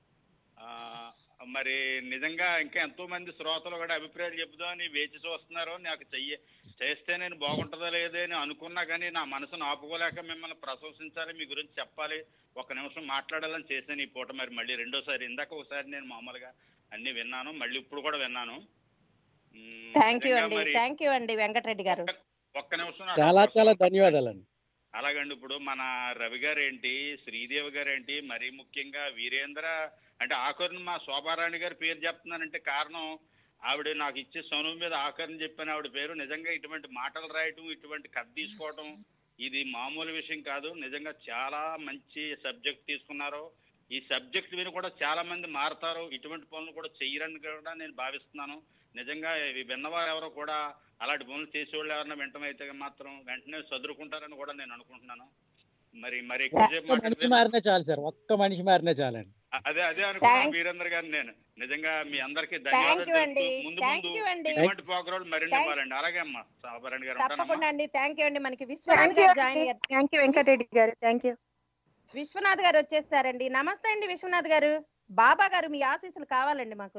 మరి నిజంగా ఇంకా ఎంతో మంది శ్రోతలు కూడా అభిప్రాయాలు చెబుదామని వేచి చూస్తున్నారు. నాకు చేస్తే నేను బాగుంటుందో లేదో అని అనుకున్నా, కానీ నా మనసును ఆపుకోలేక మిమ్మల్ని ప్రశంసించాలి, మీ గురించి చెప్పాలి, ఒక నిమిషం మాట్లాడాలని చేశాను ఈ పూట. మరి మళ్ళీ రెండోసారి, ఇందాక ఒకసారి నేను మామూలుగా అన్ని విన్నాను, మళ్ళీ ఇప్పుడు కూడా విన్నాను. థ్యాంక్ యూ అండి వెంకటరెడ్డి గారు. ఒక్క నిమిషం, చాలా చాలా ధన్యవాదాలండి. అలాగండి. ఇప్పుడు మన రవి గారేంటి, శ్రీదేవి గారేంటి, మరీ ముఖ్యంగా వీరేంద్ర అంటే ఆఖరిని మా శోభారాణి గారి పేరు చెప్తున్నానంటే కారణం ఆవిడ నాకు ఇచ్చే సొనువు మీద ఆఖరిని చెప్పిన ఆవిడ పేరు. నిజంగా ఇటువంటి మాటలు రాయటం, ఇటువంటి కథ తీసుకోవటం ఇది మామూలు విషయం కాదు. నిజంగా చాలా మంచి సబ్జెక్ట్ తీసుకున్నారు. ఈ సబ్జెక్ట్ విని కూడా చాలా మంది మారుతారు, ఇటువంటి పనులు కూడా చెయ్యరని కూడా నేను భావిస్తున్నాను. నిజంగా విన్నవారు ఎవరో కూడా అలాంటి పనులు చేసేవాళ్ళు ఎవరైనా వింటమైతే మాత్రం వెంటనే చదువుకుంటారని కూడా నేను అనుకుంటున్నాను. మరి మనిషి మారినా చాలు సార్, ఒక్క మనిషి మారినా చాలండి. అదే అనుకున్నాను వీరేంద్ర గారు. నేను నిజంగా మీ అందరికి ధన్యవాదాలు. ముందు ఇటువంటి ప్రోగ్రాం మరిన్ని ఇవ్వాలండి. అలాగే అమ్మా శోభారాణి గారు. తప్పకుండా అండి. థ్యాంక్ యూ అండి. మనకి విశ్వనాథ్ గారు జాయిన్ అయ్యారు. థ్యాంక్ యూ వెంకటరెడ్డి గారు. Thank you. విశ్వనాథ్ గారు వచ్చేసారండి. నమస్తే అండి విశ్వనాథ్ గారు. బాబా గారు మీ ఆశీస్సులు కావాలండి మాకు.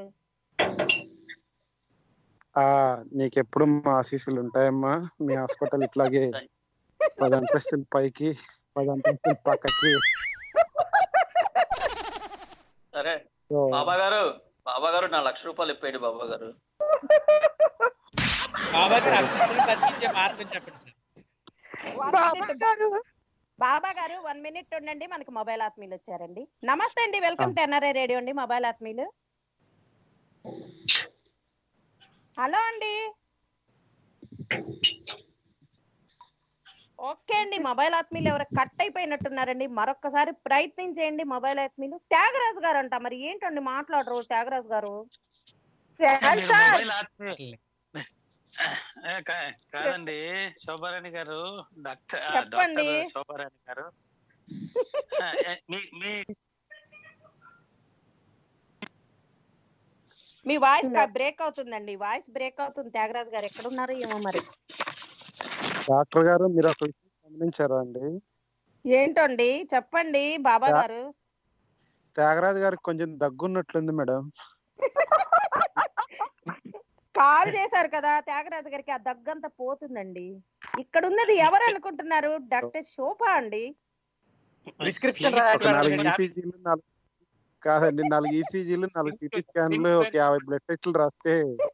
నీకెప్పుడు మా ఆశీస్సులు ఉంటాయమ్మా. మీ హాస్పిటల్ ఇట్లాగే 10 అంతస్తుల పైకి 10 అంతస్తుల పక్కకి. సరే బాబా గారు నా ₹1,00,000 ఇప్పేయండి బాబా గారు. బాబా గారు 1 minute ఉండండి, మనకి మొబైల్ ఆత్మీయులు వచ్చారండి. నమస్తే అండి, వెల్కమ్ టు NRI రేడియో అండి. మొబైల్ ఆత్మీయులు హలో అండి. ఓకే అండి, మొబైల్ ఆత్మీయులు ఎవరు కట్ అయిపోయినట్టున్నారండి. మరొకసారి ప్రయత్నం చేయండి మొబైల్ ఆత్మీయులు. త్యాగరాజు గారు అంట, మరి ఏంటండి మాట్లాడరు త్యాగరాజు గారు? కాదండి శోభారాణి గారు, చెప్పండి శోభారాణి గారు. మీ వాయిస్ బ్రేక్ అవుతుందండి, వాయిస్ బ్రేక్ అవుతుంది. త్యాగరాజు గారు ఎక్కడున్నారు ఏమో మరి. డాక్టర్ గారు మీరు ఒక విషయం గమనించారా అండి? ఏంటండి చెప్పండి బాబా గారు. త్యాగరాజు గారికి కొంచెం దగ్గున్నట్లుంది మేడం. కాల్ చేశారు కదా త్యాగరాజు గారికి, ఆ దగ్గంతా పోతుందండి. ఇక్కడ ఉన్నది ఎవరు అనుకుంటున్నారు? డాక్టర్ శోభ అండి. ప్రిస్క్రిప్షన్ కాదండి, 4 ECGలు 4 CT స్కాన్లు 50 బ్లడ్ టెస్టులు రాస్తే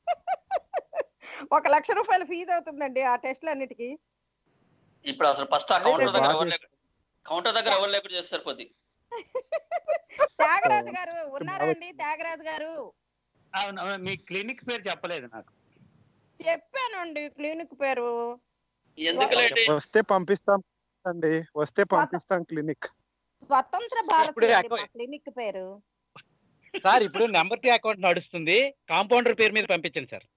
₹1,00,000 ఫీజు అవుతుందండి ఆ టెస్టులన్నిటికీ. ఇప్పుడు అసలు ఫస్ట్ కౌంటర్ దగ్గర ఎవరు లేకుండా చేస్తారు కొద్ది. త్యాగరాజు గారు ఉన్నారా అండి? త్యాగరాజు గారు అవును, మీ క్లినిక్ పేరు చెప్పలేదు నాకు. చెప్పానండి క్లినిక్ పేరు. వస్తే పంపిస్తాం అండి, వస్తే పంపిస్తాం క్లినిక్. స్వతంత్ర భారతి క్లినిక్ పేరు సార్. ఇప్పుడు నెంబర్ 2 అకౌంట్ నడుస్తుంది, కాంపౌండర్ పేరు మీద పంపించండి సార్.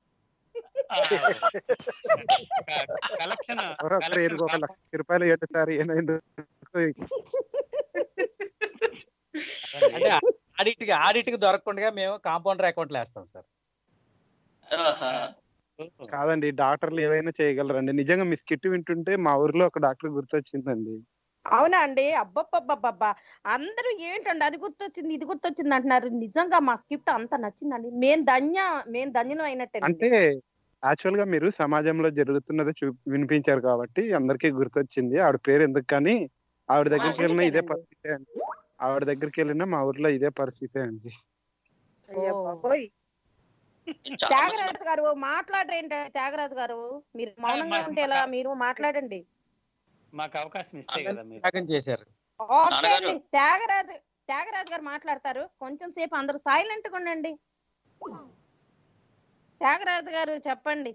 ₹1,00,000 ఏంటి సార్? అంటే ఆడిట్ కి దొరకకుండా మేము కాంపౌండర్ అకౌంట్ లో వేస్తాం సార్. కాదండి, డాక్టర్లు ఏవైనా చేయగలరండి. నిజంగా మీ స్కిట్ వింటుంటే మా ఊర్లో ఒక డాక్టర్ గుర్తొచ్చిందండి. అవునా అండి? అబ్బబ్బబ్బబ్బా, అందరూ ఏంటండి అది గుర్తొచ్చింది ఇది గుర్తొచ్చింది అంటున్నారు. నిజంగా మా స్క్రిప్ట్ అంత నచ్చిందండి. మేము ధన్యం అయినట్టే. అంటే యాక్చువల్ గా మీరు సమాజంలో జరుగుతున్నది వినిపించారు కాబట్టి అందరికీ గుర్తొచ్చింది. ఆవిడ పేరు ఎందుకు కానీ ఆవిడ దగ్గరికి వెళ్ళినా ఇదే పరిస్థితి అండి. ఆవిడ దగ్గరికి వెళ్ళినా మా ఊర్లో ఇదే పరిస్థితి అండి. త్యాగరాజు గారు మాట్లాడరేంటి? త్యాగరాజు గారు మీరు మౌనంగా ఉంటే ఎలా? మీరు మాట్లాడండి, మాకు అవకాశం ఇస్తే కదా మీరు చేశారు. ఓకే అండి, త్యాగరాజు గారు మాట్లాడతారు. కొంచెం సేపు అందరూ సైలెంట్ గా ఉండండి. త్యాగరాజు గారు చెప్పండి.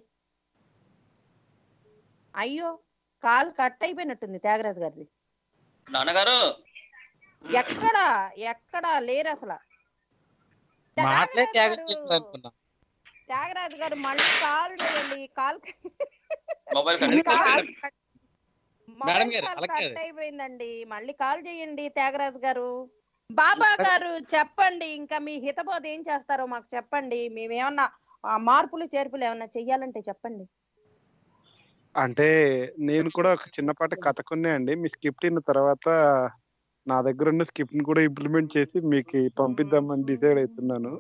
అయ్యో కాల్ కట్ అయిపోయినట్టుంది త్యాగరాజు గారిది. నాన్నగారు ఎక్కడ లేరు అసలు. త్యాగరాజు గారు మళ్ళీ కాల్ చేయండి. కట్ అయిపోయిందండి, మళ్ళీ కాల్ చేయండి త్యాగరాజు గారు. బాబా గారు చెప్పండి, ఇంకా మీ హితబోధ ఏం చేస్తారో మాకు చెప్పండి. మేమేమన్నా మార్పులు చేర్పులు ఏమన్నా చెయ్యాలంటే చెప్పండి. అంటే నేను కూడా ఒక చిన్నపాటి కథ కొన్నా అండి. మీ స్క్రిప్ట్ విన్న తర్వాత నా దగ్గర ఉన్న స్క్రిప్ట్ ని కూడా ఇంప్లిమెంట్ చేసి మీకు పంపిద్దామని డిసైడ్ అవుతున్నాను.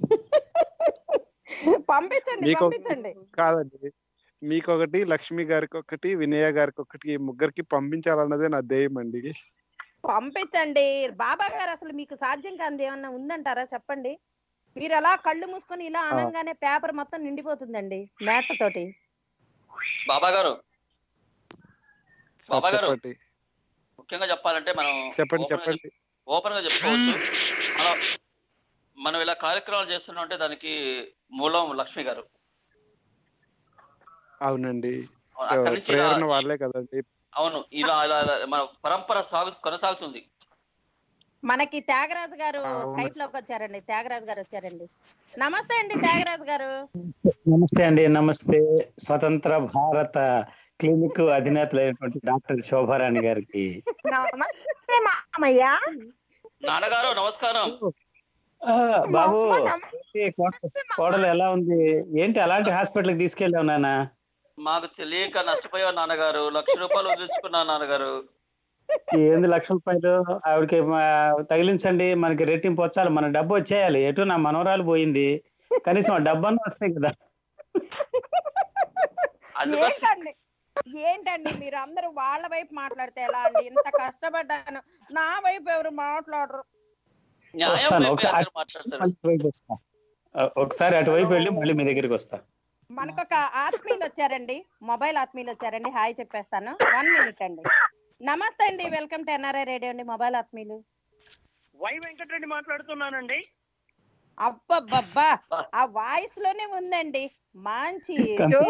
పంపించండి పంపించండి. కాదండి, మీకు ఒకటి, లక్ష్మి గారికి ఒకటి, వినయ గారికి ఒకటి, ముగ్గురికి పంపించాలన్నదే నా ధ్యేయం అండి. పంపించండి. బాబా గారు అసలు మీకు సాధ్యం కాదు ఏమన్నా ఉందంటారా చెప్పండి. మీరు అలా కళ్ళు మూసుకొని ఇలా అనగానే పేపర్ మొత్తం నిండిపోతుందండి మేట తోటి. బాబా గారు ముఖ్యంగా చెప్పాలంటే మనం చెప్పండి ఓపెన్ గా చెప్పుకోవచ్చు. మనం ఇలా కార్యక్రమాలు చేస్తున్నాం అంటే దానికి మూలం లక్ష్మి గారు. అవునండి, అక్కడి నుంచి ప్రేరణ వాళ్ళే కదండి. అవును, ఇలా మన పరంపర కొనసాగుతుంది. మనకి త్యాగరాజు గారు స్కైప్ లోకి వచ్చారండి. త్యాగరాజు గారు వచ్చారండి. నమస్తే అండి త్యాగరాజు గారు. నమస్తే అండి. నమస్తే. స్వతంత్ర భారత క్లినిక్ అధినేతలైనటువంటి డాక్టర్ శోభారాణి గారికి నమస్తే మామయ్య. నాన్నగారు నమస్కారం. బాబు, కోడలు ఎలా ఉంది? ఏంటి అలాంటి హాస్పిటల్కి తీసుకెళ్ళావు నాన్న? మాకు తెలియక నష్టపోయావు నాన్నగారు. 1,00,000 రూపాయలు వదిలించుకున్నాను నాన్నగారు. ఏంది 1,00,000 రూపాయలు? ఆవిడకి తగిలించండి, మనకి రెట్టింపు వచ్చాలి, మన డబ్బు వచ్చేయాలి. ఎటు నా మనవరాలు పోయింది, కనీసం ఆ డబ్బన్నా వస్తాయి కదా. ఏంటండి మీరు అందరూ వాళ్ళ వైపు మాట్లాడితే ఎలా అండి? ఇంత కష్టపడ్డాను, నా వైపు ఎవరు మాట్లాడరు. ఒకసారి అటువైపు వెళ్ళి మళ్ళీ మీ దగ్గరికి వస్తా. మనకొక ఆత్మీయులు వచ్చారండి, మొబైల్ ఆత్మీయులు వచ్చారండి. హాయ్ చెప్పేస్తాను. 1 minute అండి. నమస్తే అండి, వెల్కమ్ టు NRI రేడియో అండి. మొబైల్ ఆత్మీయులు వై వెంకటరెడ్డి మాట్లాడుతున్నానండి. అబ్బబ్బబ్బా, ఆ వాయిస్ లోనే ఉందండి మంచి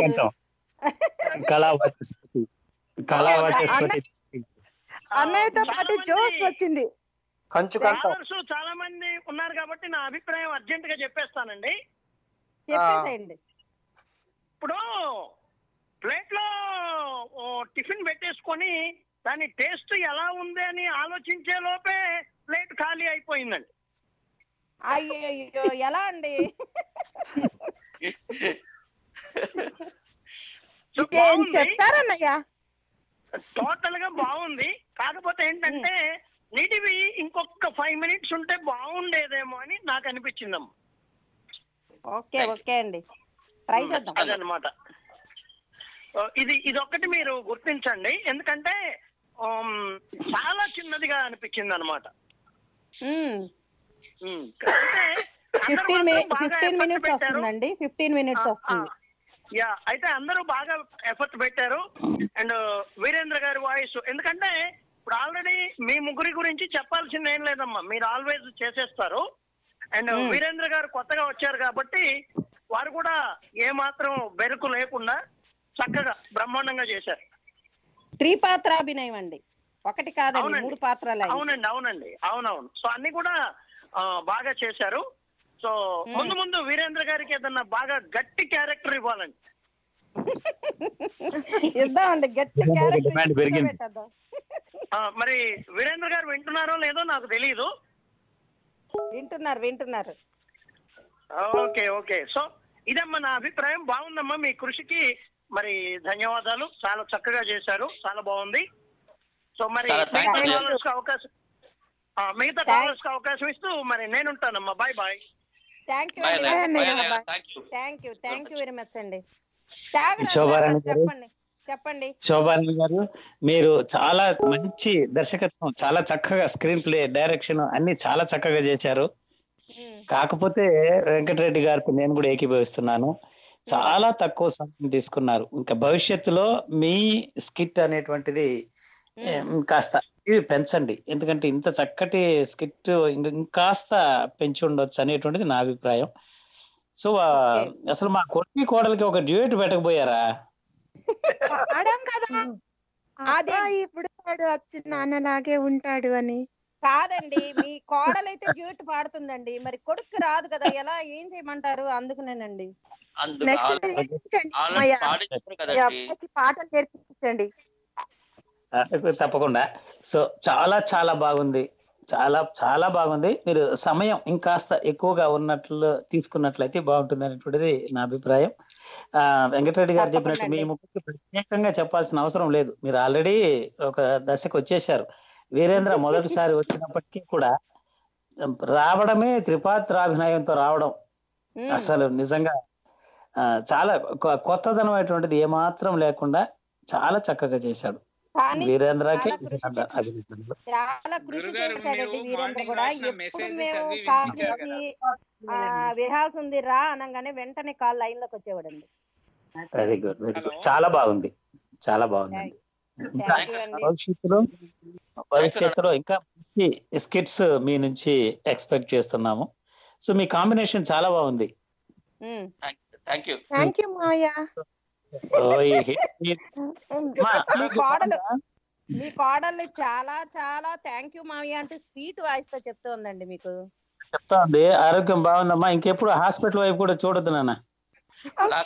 అన్నయ్యతో పాటు జోష్ వచ్చింది. చాలా మంది ఉన్నారు కాబట్టి నా అభిప్రాయం అర్జెంట్ గా చెప్పేస్తానండి. చెప్పేసేయండి. ఇప్పుడు ప్లేట్ లో టిఫిన్ పెట్టేసుకొని దాని టేస్ట్ ఎలా ఉంది అని ఆలోచించే లోపే ప్లేట్ ఖాళీ అయిపోయిందండి. అయ్యో ఎలా అండి? చెప్తారన్నయ్య, టోటల్ గా బాగుంది. కాకపోతే ఏంటంటే నీటివి ఇంకొక 5 minutes ఉంటే బాగుండేదేమో అని నాకు అనిపించిందమ్మా. ఓకే ఓకే అండి, ట్రై చేద్దాం. అదనమాట. ఇది ఒక్కటి మీరు గుర్తించండి, ఎందుకంటే చాలా చిన్నదిగా అనిపించింది అనమాట. 15 minutes వస్తుందండి. 15 minutes వస్తుంది. యా, అయితే అందరూ బాగా ఎఫర్ట్ పెట్టారు. అండ్ వీరేంద్ర గారి వాయిస్, ఎందుకంటే ఇప్పుడు ఆల్రెడీ మీ ముగ్గురి గురించి చెప్పాల్సింది ఏం లేదమ్మా, మీరు ఆల్వేజ్ చేసేస్తారు. అండ్ వీరేంద్ర గారు కొత్తగా వచ్చారు కాబట్టి వారు కూడా ఏ మాత్రం బెరుకు లేకుండా చక్కగా బ్రహ్మాండంగా చేశారు. 3 పాత్రాభినయం అండి, ఒకటి కాదండి, 3 పాత్రలు. అవునండి. సో అన్ని కూడా బాగా చేశారు. సో ముందు వీరేంద్ర గారికి ఏదన్నా బాగా గట్టి క్యారెక్టర్ ఇవ్వాలండి. ఇద్దామండి, గట్టి క్యారెక్టర్. మరి వీరేంద్ర గారు వింటున్నారో లేదో నాకు తెలియదు. వింటున్నారు. ఓకే. సో ఇదమ్మా నా అభిప్రాయం. బాగుందమ్మా, మీ కృషికి మరి ధన్యవాదాలు. చాలా చక్కగా చేశారు, చాలా బాగుంది. సో మరి మిగతా కాలర్స్ కి అవకాశం ఇస్తూ మరి నేనుంటానమ్మా. Bye. Thank you very much అండి. చెప్పండి శోభారాణి గారు, మీరు చాలా మంచి దర్శకత్వం, చాలా చక్కగా స్క్రీన్ ప్లే, డైరెక్షన్ అన్ని చాలా చక్కగా చేశారు. కాకపోతే వెంకటరెడ్డి గారికి నేను కూడా ఏకీభవిస్తున్నాను, చాలా తక్కువ సమయం తీసుకున్నారు. ఇంకా భవిష్యత్తులో మీ స్కిట్ అనేటువంటిది కాస్త ఇవి పెంచండి, ఎందుకంటే ఇంత చక్కటి స్కిట్ ఇంకాస్త పెంచి ఉండొచ్చు అనేటువంటిది నా అభిప్రాయం. సో అసలు మా కొట్టి కోడలికి ఒక డ్యూయట్ పెట్టకపోయారా? అదే ఇప్పుడు నాన్నలాగే ఉంటాడు అని. కాదండి, మీ కోడలైతే డ్యూట్ పాడుతుందండి, మరి కొడుకు రాదు కదా, ఎలా ఏం చేయమంటారు? అందుకునేనండి పాటలు నేర్పించండి. తప్పకుండా. సో చాలా చాలా బాగుంది, చాలా చాలా బాగుంది. మీరు సమయం ఇంకాస్త ఎక్కువగా ఉన్నట్లు తీసుకున్నట్లయితే బాగుంటుంది అనేటువంటిది నా అభిప్రాయం. వెంకటరెడ్డి గారు చెప్పినట్టు తప్పకుండా మీ అండి. ముగ్గురికి ప్రత్యేకంగా చెప్పాల్సిన అవసరం లేదు. మీరు ఆల్రెడీ ఒక దశకు వచ్చేసారు. వీరేంద్ర మొదటిసారి వచ్చినప్పటికీ కూడా రావడమే త్రిపాత్రాభినయంతో రావడం అసలు నిజంగా చాలా కొత్తదనం అటువంటిది ఏమాత్రం లేకుండా చాలా చక్కగా చేశాడు. కానీ వీరేంద్రకి చాలా కృషి గురుగారు చేశాడండి మీరు వీరేంద్ర మార్నింగ్ కూడా. రాసిన ఎప్పుడు మెసేజ్ మేము చదివి కాల్ వినిపించారు చేసి కదా. విహాల్సి ఉంది రా అనగానే వెంటనే కాల్ లైన్ లోకి వచ్చేవాడండి. Very good very good. చాలా బాగుంది, చాలా బాగుందండి. ఇంకా భవిష్యత్తులో ఇంకా మంచి స్కిట్స్ మీ నుంచి ఎక్స్పెక్ట్ చేస్తున్నాము. సో మీ కాంబినేషన్ చాలా బాగుంది. థ్యాంక్ యూ మాయా. మీ కోడలు చాలా చాలా థ్యాంక్ యూ మావయ్య అంటే స్వీట్ వాయిస్ తో చెప్తోందండి మీకు. చెప్తా ఉంది. ఆరోగ్యం బాగుందమ్మా, ఇంకెప్పుడు హాస్పిటల్ వైపు కూడా చూడొద్దు నాన్న. అలా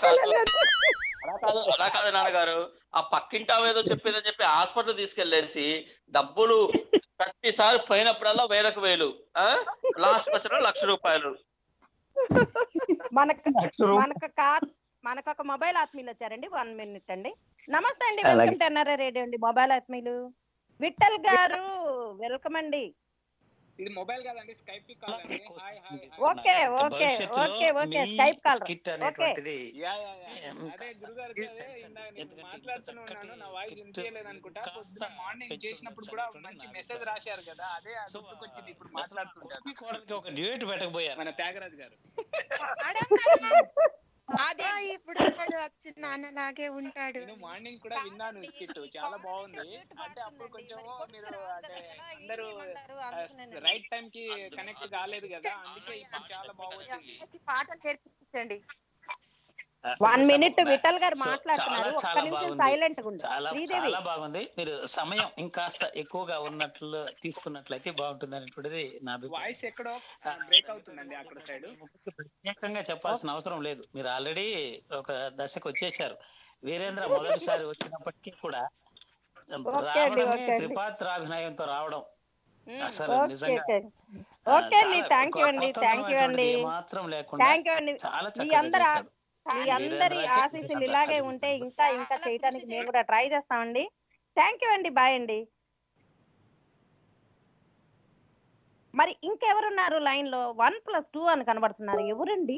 కాదు నాన్నగారు, ఆ పక్కింటి ఏదో చెప్పేదని చెప్పి హాస్పిటల్ తీసుకెళ్లేసి డబ్బులు ప్రతిసారి పోయినప్పుడల్లా 1000 లాస్ట్ వచ్చిన ₹1,00,000. మనకు ఒక మొబైల్ ఆత్మీయులు వచ్చారండి. 1 minute అండి. నమస్తే అండి, వెల్కమ్ టు NRI రేడియో అండి. మొబైల్ ఆత్మీయులు విఠల్ గారు వెల్కమ్ అండి. ఇది మొబైల్ కాదండి, స్కైప్ కాల్ అండి. Okay okay okay okay Skype call. Okay అదే గురుగారు మాట్లాడుతూనే ఉన్నాను, నా వాయిస్ వినిపించలేదు అనుకుంటా. పొద్దున మార్నింగ్ చేసినప్పుడు కూడా మంచి మెసేజ్ రాశారు కదా, అదే గుర్తుకొచ్చింది ఇప్పుడు మాట్లాడుతుంటారు. ఒక డ్యూయట్ పెట్టకపోయారు మన త్యాగరాజ్ గారు. అదే ఇప్పుడు నాన్నలాగే ఉంటాడు. నేను మార్నింగ్ కూడా విన్నాను స్కిట్, చాలా బాగుంది. అంటే అప్పుడు కొంచెం మీరు అంటే అందరూ రైట్ టైం కి కనెక్ట్ కాలేదు కదా, అందుకే ఇప్పుడు చాలా బాగుంది. పాటలు చేర్పించండి. 1 minute విఠల్ గారు మాట్లాడుతున్నారు, ఒక్క నిమిషం సైలెంట్ గా ఉండు. శ్రీదేవి చాలా బాగుంది. మీరు సమయం ఇంకాస్త ఎక్కువగా ఉన్నట్లు తీసుకున్నట్లయితే బాగుంటుంది అనేటువంటిది నా అభిప్రాయం. వాయిస్ ఎక్కడో బ్రేక్ అవుతుందండి అక్కడ సైడ్. ప్రత్యేకంగా చెప్పాల్సిన అవసరం లేదు. మీరు ఆల్రెడీ ఒక దశకు వచ్చేసారు. వీరేంద్ర మొదటిసారి వచ్చినప్పటికీ కూడా రావడమే త్రిపాత్రాభినయంతో రావడం అసలు నిజంగా ఏమాత్రం లేకుండా చాలా చక్కగా చేశాడు. మీ అందరి ఆశీస్సులు ఇలాగే ఉంటే ఇంకా ఇంకా చేయడానికి మేము కూడా ట్రై చేస్తామండి. థ్యాంక్ యూ అండి, బాయ్ అండి. మరి ఇంకెవరున్నారు లైన్ లో? 1+2 అని కనబడుతున్నారు. ఎవరండి?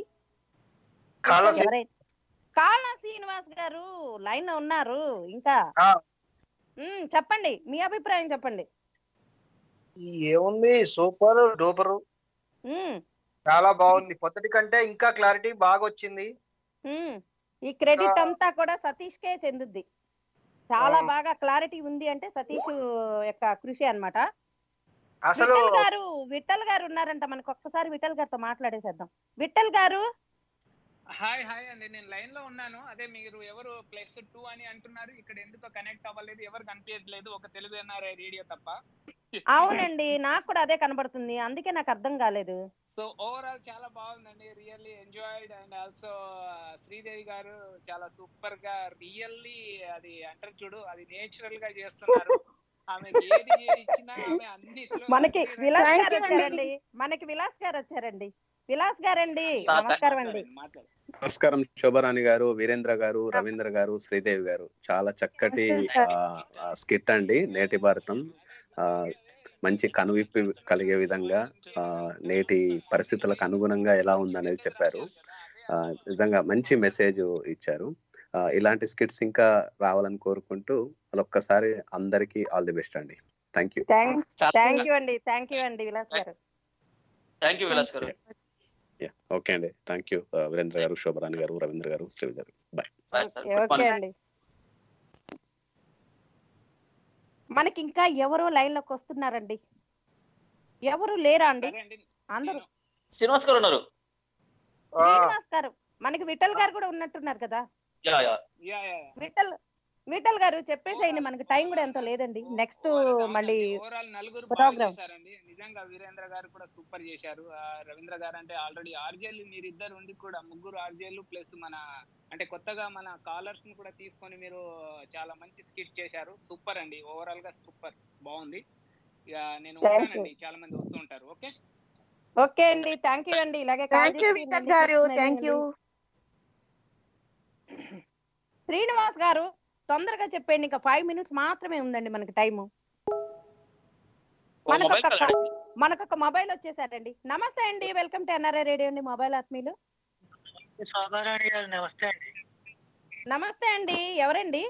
కాళ శ్రీనివాస్ గారు లైన్ లో ఉన్నారు ఇంకా. చెప్పండి, మీ అభిప్రాయం చెప్పండి. ఏముంది, సూపర్ డూపర్, చాలా బాగుంది. పొద్దుటి కంటే ఇంకా క్లారిటీ బాగా వచ్చింది. ఈ క్రెడిట్ అంతా కూడా సతీష్ కే చెందుద్ది. చాలా బాగా క్లారిటీ ఉంది అంటే సతీష్ యొక్క కృషి అన్నమాట. అసలు విఠల్ గారు ఉన్నారంట మనకు. ఒక్కసారి విఠల్ గారితో మాట్లాడేసేద్దాం. విఠల్ గారు హాయ్ అండి, నేను లైన్ లో ఉన్నాను. అదే మీరు ఎవరు +2 అని అంటున్నారు, ఇక్కడ ఎందుకో కనెక్ట్ అవ్వలేదు, ఎవరు కనిపించట్లేదు, ఒక తెలుగు NRI రేడియో తప్ప. అవునండి, నాకు కూడా అదే కనబడుతుంది, అందుకే నాకు అర్థం కాలేదు. సో ఓవరాల్ చాలా బాగుందండి, really enjoyed. And also Sridevi garu చాలా సూపర్ గా, రియల్లీ అది అంటారు చూడు, అది నేచురల్ గా చేస్తున్నారు. ఆమెకి ఏది ఇచ్చినా ఆమె అన్నిట్లో. మనకి విలాస్ గారు వచ్చారండి. విలాస్ గారండి, నమస్కారం అండి. నమస్కారం శోభరాణి గారు, వీరేంద్ర గారు, రవీంద్ర గారు, శ్రీదేవి గారు. చాలా చక్కటి స్కిట్ అండి. నేటి భారతం మంచి కనువిప్పి కలిగే విధంగా నేటి పరిస్థితులకు అనుగుణంగా ఎలా ఉందనేది చెప్పారు. నిజంగా మంచి మెసేజ్ ఇచ్చారు. ఇలాంటి స్కిట్స్ ఇంకా రావాలని కోరుకుంటూ ఒక్కసారి అందరికి ఆల్ ది బెస్ట్ అండి. Thank you. థ్యాంక్ యూ అండి విలాస్ గారు. థ్యాంక్ యూ విలాస్ గారు. ఓకే అండి, థ్యాంక్ యూ వీరేంద్ర గారు, శోభరాణి గారు, రవీంద్ర గారు, శ్రీదేవి గారు. బాయ్. ఓకే అండి. మనకి ఇంకా ఎవరో లైన్ లోకి వస్తున్నారండి. ఎవరు లేరా అండి? అందరూ శ్రీనివాస్ గారు ఉన్నారు. శ్రీనివాస్ గారు, మనకి విఠల్ గారు కూడా ఉన్నట్టున్నారు కదా. విఠల్ గారు చెప్పేసేయండి, మనకి టైం కూడా ఎంతో లేదండి. నెక్స్ట్ మళ్ళీ నలుగురు చేశారండి. నిజంగా వీరేంద్ర గారు కూడా సూపర్ చేశారు. రవీంద్ర గారు అంటే ఆల్రెడీ ఆర్జేలు మీరిద్దరు ఉండి కూడా ముగ్గురు ఆర్జేలు ప్లస్ మన అంటే కొత్తగా మన కాలర్స్ ని కూడా తీసుకొని మీరు చాలా మంచి స్కిట్ చేశారు. సూపర్ అండి, ఓవరాల్ గా సూపర్ బాగుంది. ఇక నేను ఉంటానండి, చాలా మంది వస్తూ ఉంటారు. ఓకే ఓకే అండి, థ్యాంక్ యూ అండి. ఇలాగే థ్యాంక్ యూ విశాల్ గారు, థ్యాంక్ యూ. శ్రీనివాస్ గారు తొందరగా చెప్పండి, ఇంకా 5 minutes మాత్రమే ఉందండి మనకి టైము. మనకొక మొబైల్ వచ్చేసారండి. నమస్తే అండి, వెల్కమ్ టు ఎన్ఆర్ఐ రేడియో అండి. మొబైల్ ఆత్మీయులు శోభారాణి గారు నమస్తే అండి. నమస్తే అండి, ఎవరండి?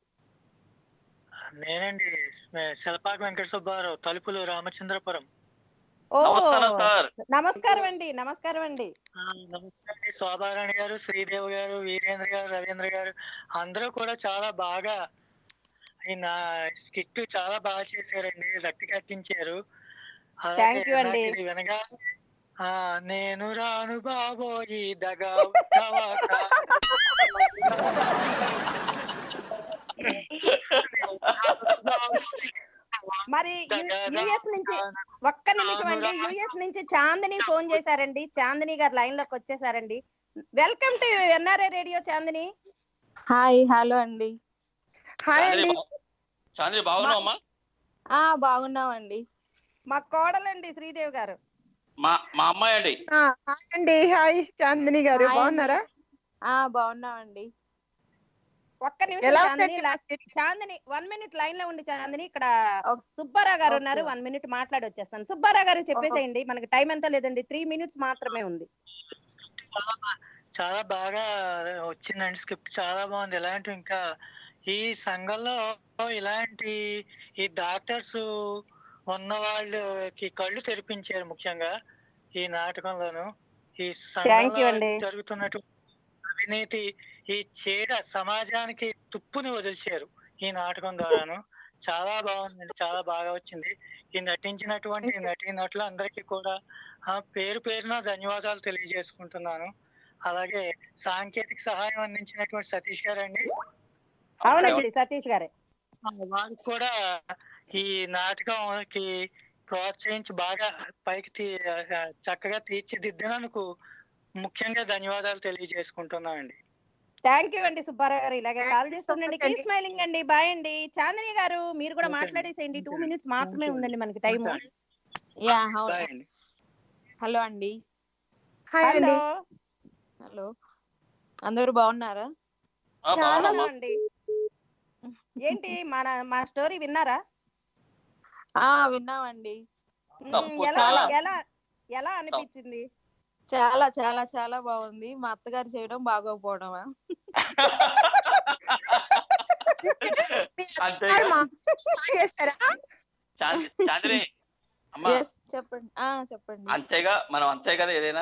నేనండి, శిల్పాక వెంకట సుబ్బారావు, తలుపులు, రామచంద్రపురం. ఓ నమస్కారం అండి. నమస్కారం అండి. నమస్తే అండి శోభారాణి గారు, శ్రీదేవి గారు, వీరేంద్ర గారు, రవీంద్ర గారు అందరూ కూడా చాలా బాగా నా స్కిట్ చాలా బాగా చేశారండి, రక్తి కట్టించారు. అలాగే వినగా నేను రాను బాబోయి దగా మరి యుఎస్ నుంచి ఒక్క నిమిషం అండి, యుఎస్ నుంచి చాందిని ఫోన్ చేశారండి. చాందిని గారు లైన్ లోకి వచ్చేసారండి. Welcome to NRI radio Chandini. Hi, hello అండి. హాయ్ అండి. చాందిని బాగున్నావమ్మా? బాగున్నామండి. మా కోడలండి శ్రీదేవి గారు. మా అమ్మాయి అండి. హాయ్ అండి. హాయ్ చాందిని గారు, బాగున్నారా? బాగున్నామండి. ఒక్క నిమిషం చాందిని 1 minute లైన్ లో ఉండి చాందిని, ఇక్కడ సుబ్బారావు గారు ఉన్నారు, 1 minute మాట్లాడి వచ్చేస్తాను. సుబ్బారావు గారు చెప్పేసేయండి, మనకి టైం ఎంత లేదండి, 3 minutes మాత్రమే ఉంది. చాలా బాగా వచ్చిందండి, స్క్రిప్ట్ చాలా బాగుంది. ఇలాంటి ఇంకా ఈ సంఘంలో ఇలాంటి ఈ డాక్టర్స్ ఉన్న వాళ్ళకి కళ్ళు తెరిపించారు, ముఖ్యంగా ఈ నాటకంలోను. ఈ సంఘంలో జరుగుతున్నటువంటి అవినీతి, ఈ చీడ సమాజానికి తుప్పుని వదిలిచారు ఈ నాటకం ద్వారాను. చాలా బాగుందండి, చాలా బాగా వచ్చింది. ఈ నటించినటువంటి నటీనటులు అందరికీ కూడా పేరు పేరున ధన్యవాదాలు తెలియజేసుకుంటున్నాను. అలాగే సాంకేతిక సహాయం అందించినటువంటి సతీష్ గారండి, అవునండి సతీష్ గారే, వారికి కూడా ఈ నాటకంకి ప్రోత్సహించి బాగా పైకి చక్కగా తీర్చిదిద్దినందుకు ముఖ్యంగా ధన్యవాదాలు తెలియజేసుకుంటున్నానండి. థ్యాంక్ యూ అండి సుబ్బారావు గారు, ఇలాగే కాల్ చేస్తుండండి. కీప్ స్మైలింగ్ అండి. బాయ్ అండి. చాందిని గారు మీరు కూడా మాట్లాడేసేయండి, 2 minutes మాత్రమే ఉందండి మనకి టైము. హలో అండి. హలో, హలో, అందరూ బాగున్నారా? అండి. ఏంటి మా స్టోరీ విన్నారా? విన్నామండి. ఎలా అనిపించింది? చాలా చాలా చాలా బాగుంది. మా అత్తగారు చేయడం బాగోకపోవడమా? చెప్పండి. చెప్పండి. అంతేగా, మనం అంతే కదా ఏదైనా.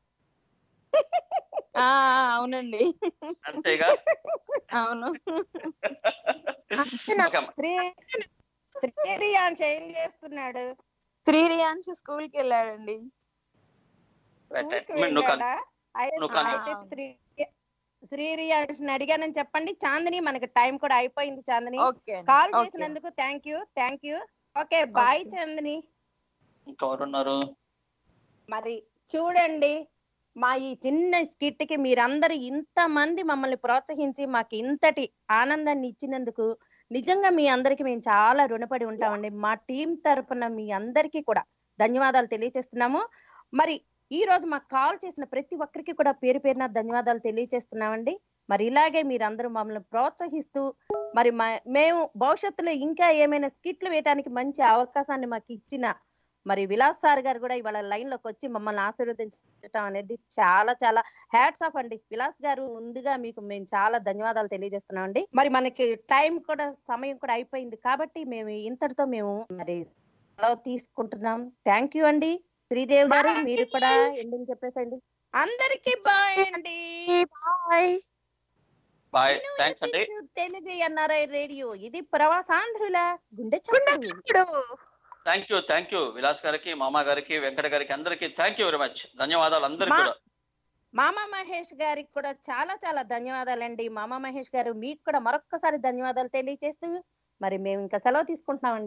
అవునండి, అంతేగా. అవును. ఏం చేస్తున్నాడు? శ్రీరియాన్ష్ స్కూల్ కి వెళ్ళాడండి. శ్రీరియాన్ష్ అడిగానని చెప్పండి. చాందిని మనకి టైం కూడా అయిపోయింది. చాందిని కాల్ చేసినందుకు thank you. Okay, bye Chandini. ఇంకెవరున్నారు మరి? చూడండి, మా ఈ చిన్న స్కిట్ కి మీరందరూ ఇంతమంది మమ్మల్ని ప్రోత్సహించి మాకు ఇంతటి ఆనందాన్ని ఇచ్చినందుకు నిజంగా మీ అందరికి మేము చాలా రుణపడి ఉంటామండి. మా టీం తరపున మీ అందరికీ కూడా ధన్యవాదాలు తెలియజేస్తున్నాము. మరి ఈ రోజు మాకు కాల్ చేసిన ప్రతి ఒక్కరికి కూడా పేరు పేరున ధన్యవాదాలు తెలియజేస్తున్నామండి. మరి ఇలాగే మీరందరూ మమ్మల్ని ప్రోత్సహిస్తూ మరి మేము భవిష్యత్తులో ఇంకా ఏమైనా స్కిట్లు వేయడానికి మంచి అవకాశాన్ని మాకు ఇచ్చిన మరి విలాస్ సార్ గారు కూడా ఇవాళ లైన్ లోకి వచ్చి మమ్మల్ని ఆశీర్వదించడం అనేది చాలా చాలా హ్యాట్స్ ఆఫ్ అండి. విలాస్ గారు, ముందుగా మీకు మేము చాలా ధన్యవాదాలు తెలియజేస్తున్నాం అండి. మరి మనకి టైం కూడా సమయం కూడా అయిపోయింది కాబట్టి మేము ఇంతటితో మేము మరి సెలవు తీసుకుంటున్నాం. థ్యాంక్ యూ అండి. శ్రీదేవి గారు మీరు కూడా ఎండింగ్ చెప్పేసండి. అందరికి బాయ్ అండి. బాయ్. థాంక్స్ అండి. తెలుగు ఎన్ఆర్ఐ రేడియో, ఇది ప్రవాసాంధ్రుల గుండె చప్పుడు. థ్యాంక్ యూ విలాస్ గారికి, మామా గారికి, వెంకట గారికి, అందరికి థ్యాంక్ యూ వెరీ మచ్. ధన్యవాదాలు అందరికి కూడా. మామా మహేష్ గారికి కూడా చాలా చాలా ధన్యవాదాలండి. మామా మహేష్ గారు మీకు కూడా మరొక్కసారి ధన్యవాదాలు తెలియజేస్తూ మరి మేము ఇంకా సెలవు తీసుకుంటున్నామండి.